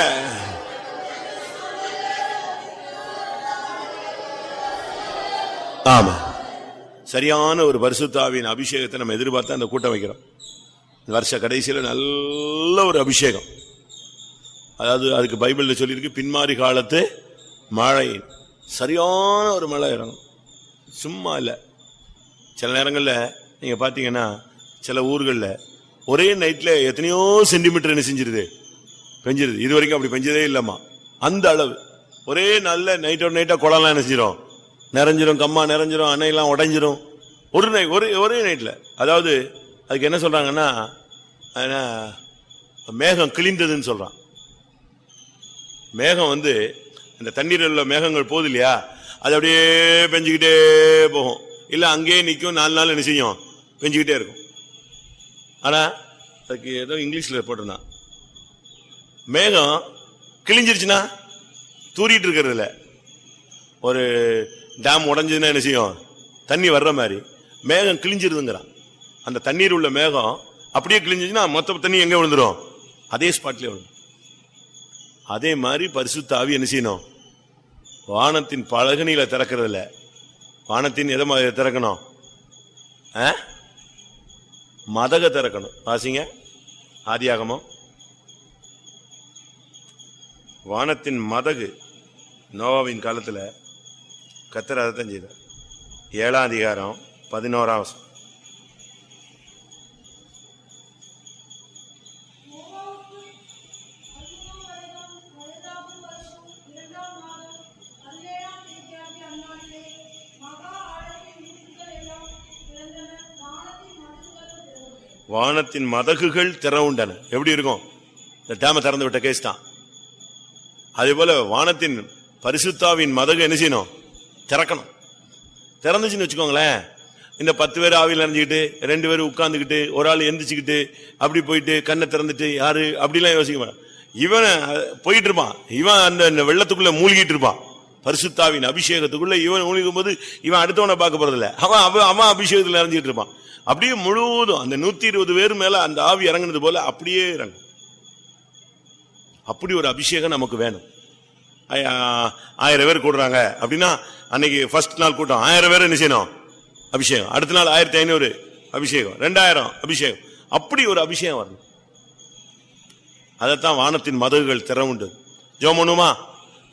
ஆமா, சரியான ஒரு பரிசுத்த ஆவியின் அபிஷேகத்தை நம்ம எதிர்பார்த்து அந்த கூட்டம் வைக்கிறோம். வருஷ கடைசியில் நல்ல ஒரு அபிஷேகம். அதாவது அதுக்கு பைபிள்ல சொல்லியிருக்கு பின்மாறி காலத்து மழை. சரியான ஒரு மழை இறங்கும். சும்மா இல்லை. சில நேரங்களில் நீங்கள் பார்த்தீங்கன்னா சில ஊர்களில் ஒரே நைட்டில் எத்தனையோ சென்டிமீட்டர் என்ன செஞ்சிருது பெஞ்சிருது. இது வரைக்கும் அப்படி பெஞ்சதே இல்லைம்மா. அந்த அளவு ஒரே நல்ல நைட்டோட நைட்டாக குளம்லாம் என்ன செஞ்சிடும் நிறைஞ்சிரும். கம்மா நிறைஞ்சிரும். அணையெல்லாம் உடைஞ்சிரும் ஒரு நை ஒரே ஒரே நைட்டில். அதாவது அதுக்கு என்ன சொல்கிறாங்கன்னா மேகம் கிழிந்ததுன்னு சொல்கிறான். மேகம் வந்து இந்த தண்ணீரில் உள்ள மேகங்கள் போகுது இல்லையா, அது அப்படியே பெஞ்சுக்கிட்டே போகும். இல்லை அங்கேயே நிற்கும். நாலு நாள் என்ன செய்யும் பெஞ்சுக்கிட்டே இருக்கும். ஆனால் அதுக்கு ஏதோ இங்கிலீஷில் போட்டிருந்தான் மேகம் கிழிஞ்சிருச்சுன்னா தூரிட்டு இருக்கிறது இல்லை. ஒரு டேம் உடஞ்சதுன்னா என்ன செய்யும் தண்ணி வர்ற மாதிரி மேகம் கிழிஞ்சிருதுங்கிறான். அந்த தண்ணீர் உள்ள மேகம் அப்படியே கிழிஞ்சிச்சுன்னா மொத்த தண்ணி எங்கே விழுந்துடும் அதே ஸ்பாட்லேயே விழுந்துடும். அதே மாதிரி பரிசுத்த ஆவி என்ன செய்யணும் வானத்தின் பலகனியில திறக்கிறது இல்ல. வானத்தின் எதை திறக்கணும் மதக திறக்கணும். வாசிங்க ஆதியாகமம். வானத்தின் மதகு நோவாவின் காலத்துல கர்த்தர் அதைத்தான் செய்தார். ஏழாம் அதிகாரம் பதினோராம் வசனம். வானத்தின் மதகுகள் திறவுண்டன. எப்படி இருக்கும் இந்த டேம திறந்து விட்ட கேஸ் தான். அதே போல வானத்தின் பரிசுத்தாவின் மதகு என்ன செய்யணும் திறக்கணும். திறந்துச்சுன்னு வச்சுக்கோங்களேன், இந்த பத்து பேர் ஆவியில் நிறைஞ்சுக்கிட்டு ரெண்டு பேரும் உட்கார்ந்துக்கிட்டு ஒரு ஆள் எந்திரிச்சுக்கிட்டு அப்படி போயிட்டு கண்ணை திறந்துட்டு யாரு அப்படிலாம் யோசிக்க மாட்டான். இவன் போயிட்டு இருப்பான். இவன் அந்த வெள்ளத்துக்குள்ள மூழ்கிட்டு இருப்பான். பரிசுத்தாவின் அபிஷேகத்துக்குள்ள இவன் மூழ்கும் போது இவன் அடுத்தவனை பார்க்க போறது இல்லை. அவன் அவன் அபிஷேகத்தில் நிறைஞ்சிட்டு இருப்பான். அப்படியே முழுவதும் அந்த நூத்தி இருபது பேர் மேல அந்த ஆவி இறங்குனது போல அப்படியே இறங்கும். அப்படி ஒரு அபிஷேகம் நமக்கு வேணும். ஆயிரம் பேர் கூடுறாங்க அப்படின்னா அன்னைக்கு ஃபர்ஸ்ட் நாள் கூட்டம் ஆயிரம் பேர் என்ன செய்யணும் அபிஷேகம். அடுத்த நாள் ஆயிரத்தி ஐநூறு அபிஷேகம், ரெண்டாயிரம் அபிஷேகம். அப்படி ஒரு அபிஷேகம் வரணும். அதைத்தான் வானத்தின் மதகுகள் திறவுண்டு. ஜெபம் பண்ணுமா?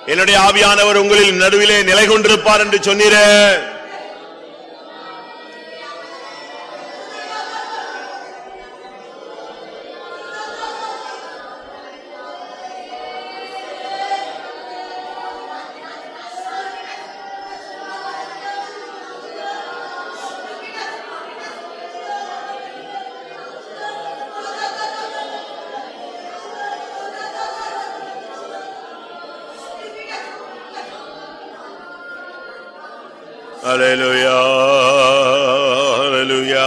என்னுடைய ஆவியானவர் உங்களில் நடுவிலே நிலை கொண்டிருப்பார் என்று சொன்னீரே. Hallelujah, hallelujah.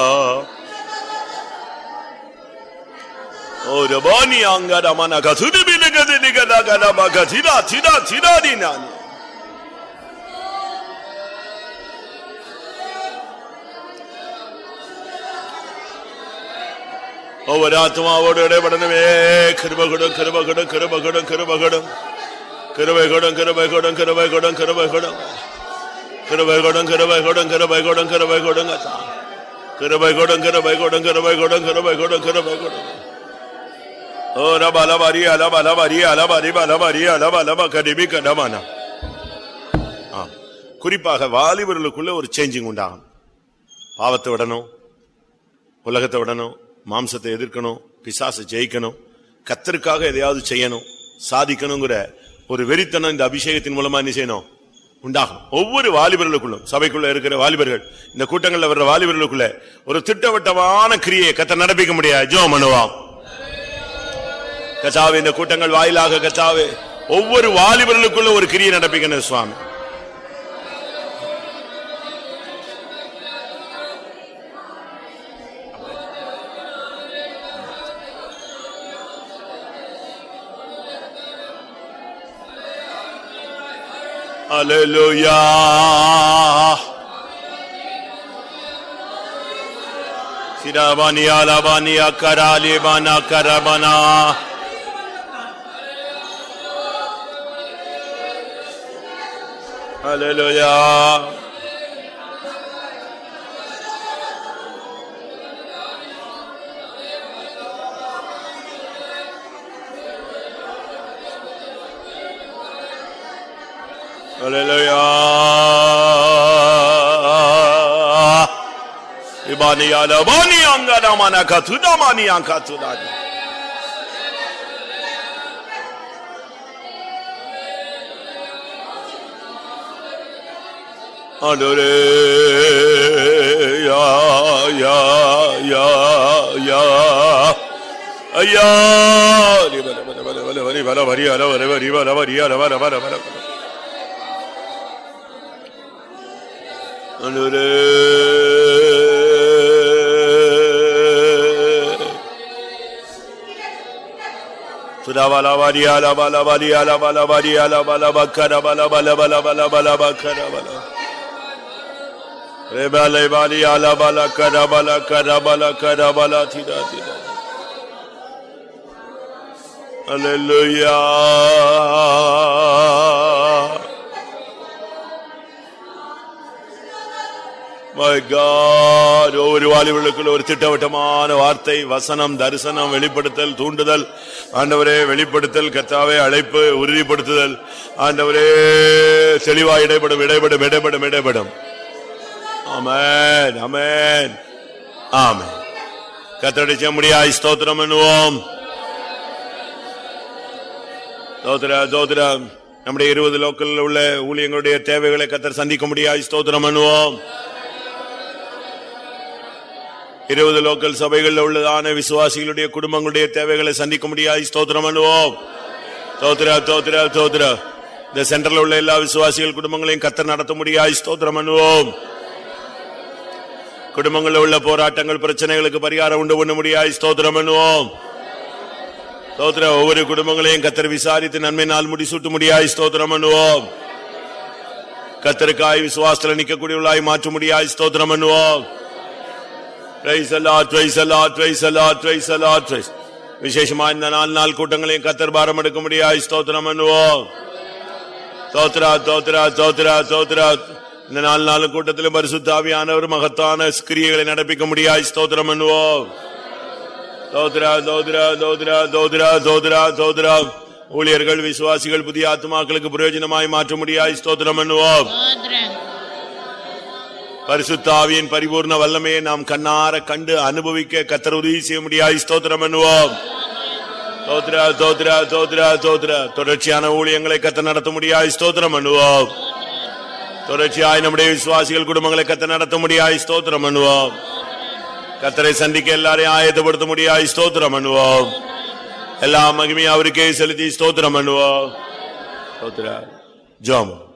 Oh, the boni anga da mana kathudi binegade nigada gada bagatira tira tira dinani. Oh, varatma vodade badaname kharbagadam kharbagadam kharbagadam kharbagadam kharbagadam kharbagadam kharbagadam kharbagadam Karabai godang karabai godang karabai godang karabai godang ata karabai godang karabai godang karabai godang karabai godang karabai godang oh rabala bari ala bala bari ala bari bala bari ala bala kadimi kadamana ஆ குறிப்பாக வாலிபர்களுக்குள்ள ஒரு சேஞ்சிங் உண்டாகும். பாவத்தை விடணும், உலகத்தை விடணும், மாம்சத்தை எதிர்க்கணும், பிசாசை ஜெயிக்கணும், கர்த்தருக்காக எதையாவது செய்யணும், சாதிக்கணுங்கிற ஒரு வெறித்தனம் இந்த அபிஷேகத்தின் மூலமா என்ன செய்யணும் உண்டாகும். ஒவ்வொரு வாலிபர்களுக்குள்ளும், சபைக்குள்ள இருக்கிற வாலிபர்கள், இந்த கூட்டங்கள்ல வர்ற வாலிபர்களுக்குள்ள ஒரு திட்டவட்டமான கிரியை கர்த்தர் நடப்பிக்க முடியாது. ஜெபம் பண்ணுவோம். கர்த்தாவே, இந்த கூட்டங்கள் வாயிலாக கர்த்தாவே ஒவ்வொரு வாலிபர்களுக்குள்ள ஒரு கிரியை நடப்பிக்கணும் சுவாமி. Hallelujah. Sirabani alabani akarali bana karabana. Hallelujah. Hallelujah. Ibani ala bani angada mana katuda mani angkatuda. Hallelujah. Ya ya ya ya. Bala bala bala bala bala bala bala bala bala bala bala bala bala. Sudabala varia la bala varia la bala varia la bala bakara bala bala bala bala bala bakara bala rebale varia la bala kara bala kara bala kara bala tida tida. Hallelujah. My God, ஒவ்வொரு வாலிபர்களுக்குள்ள ஒரு திட்டவட்டமான வார்த்தை, வசனம், தரிசனம், வெளிப்படுத்தல், தூண்டுதல், ஆண்டவரே வெளிப்படுத்தல், கர்த்தாவே அழைப்பு, உறுதிப்படுத்துதல், ஆண்டவரே தெளிவாய் இடைபடும் இடைபடும் இடைபடும் இடைபடும். ஆமென் ஆமென் ஆமென். கர்த்தருடைய செம்முடியாய் ஸ்தோத்திரம் பண்ணுவோம். ஸ்தோத்திரம் ஸ்தோத்திரம். நம்முடைய இருபது லோக்கல்ல உள்ள ஊழியங்களுடைய தேவைகளை கர்த்தர் சந்திக்க முடியாய் ஸ்தோத்திரம் பண்ணுவோம். இருபது லோக்கல் சபைகளில் உள்ளதான விசுவாசிகளுடைய குடும்பங்களுடைய தேவைகளை சந்திக்க முடியாது. ஸ்தோத்திரம் பண்ணுவோம். ஸ்தோத்திர ஸ்தோத்திர ஸ்தோத்திர. இந்த சென்டர்ல உள்ள எல்லா விசுவாசிகள் குடும்பங்களையும் கர்த்தர் நடத்த முடியாது. ஸ்தோத்திரம் பண்ணுவோம். குடும்பங்களில் உள்ள போராட்டங்கள், பிரச்சனைகளுக்கு பரிகாரம் உண்டு பண்ண முடியாது. ஸ்தோத்திரம் பண்ணுவோம். ஸ்தோத்திர. ஒவ்வொரு குடும்பங்களையும் கர்த்தர் விசாரித்து நன்மை நாள் முடிசூட்ட முடியாது. ஸ்தோத்திரம் பண்ணுவோம். கர்த்தருக்காய் விசுவாசத்தில் நிற்கக்கூடியவர்களாய் மாற்ற முடியாது. ஸ்தோத்திரம் பண்ணுவோம். Praise the Lord, praise the Lord, praise the Lord, praise the Lord. விசேஷமா இந்த நாலு நாள் கூட்டங்களையும் கர்த்தர் பாரம் எடுக்க முடியாது. ஸ்தோத்திரம் பண்ணுவோம். ஸ்தோத்திரா ஸ்தோத்திரா ஸ்தோத்திரா ஸ்தோத்திரா. இந்த நாலு நாலு கூட்டத்திலும் பரிசுத்த ஆவியானவர் மகத்தான கிரியைகளை நடப்பிக்க முடியாது. ஸ்தோத்திரம் பண்ணுவோம். ஸ்தோத்திரா ஸ்தோத்திரா ஸ்தோத்திரா ஸ்தோத்திரா ஸ்தோத்திரா ஸ்தோத்திரா. ஊழியர்கள் விசுவாசிகள் புதிய ஆத்துமாக்களுக்கு பிரயோஜனமாய் மாற்ற முடியாய் ஸ்தோத்திரம் பண்ணுவோம். பரிசுத்த ஆவியின் பரிபூர்ண வல்லமையை நாம் கண்ணார கண்டு அனுபவிக்க கர்த்தர் உதவி செய்ய முடியாய் ஸ்தோத்திரம் பண்ணுவோம். தோத்ரா தோத்ரா தோத்ரா தோத்ரா தொடர்ச்சியான ஊழியங்களை கர்த்தர் நடத்த முடியாய் ஸ்தோத்திரம் பண்ணுவோம். தொடர்ச்சியாய் நம்முடைய விசுவாசிகள் குடும்பங்களை கர்த்தர் நடத்த முடியாய் ஸ்தோத்திரம் பண்ணுவோம். கர்த்தரை சந்திக்க எல்லாரையும் ஆயத்தப்படுத்த முடியாய் ஸ்தோத்திரம் பண்ணுவோம். எல்லா மகிமையும் அவருக்கே செலுத்தி ஸ்தோத்திரம் பண்ணுவோம். ஸ்தோத்திரம். ஜெபம்.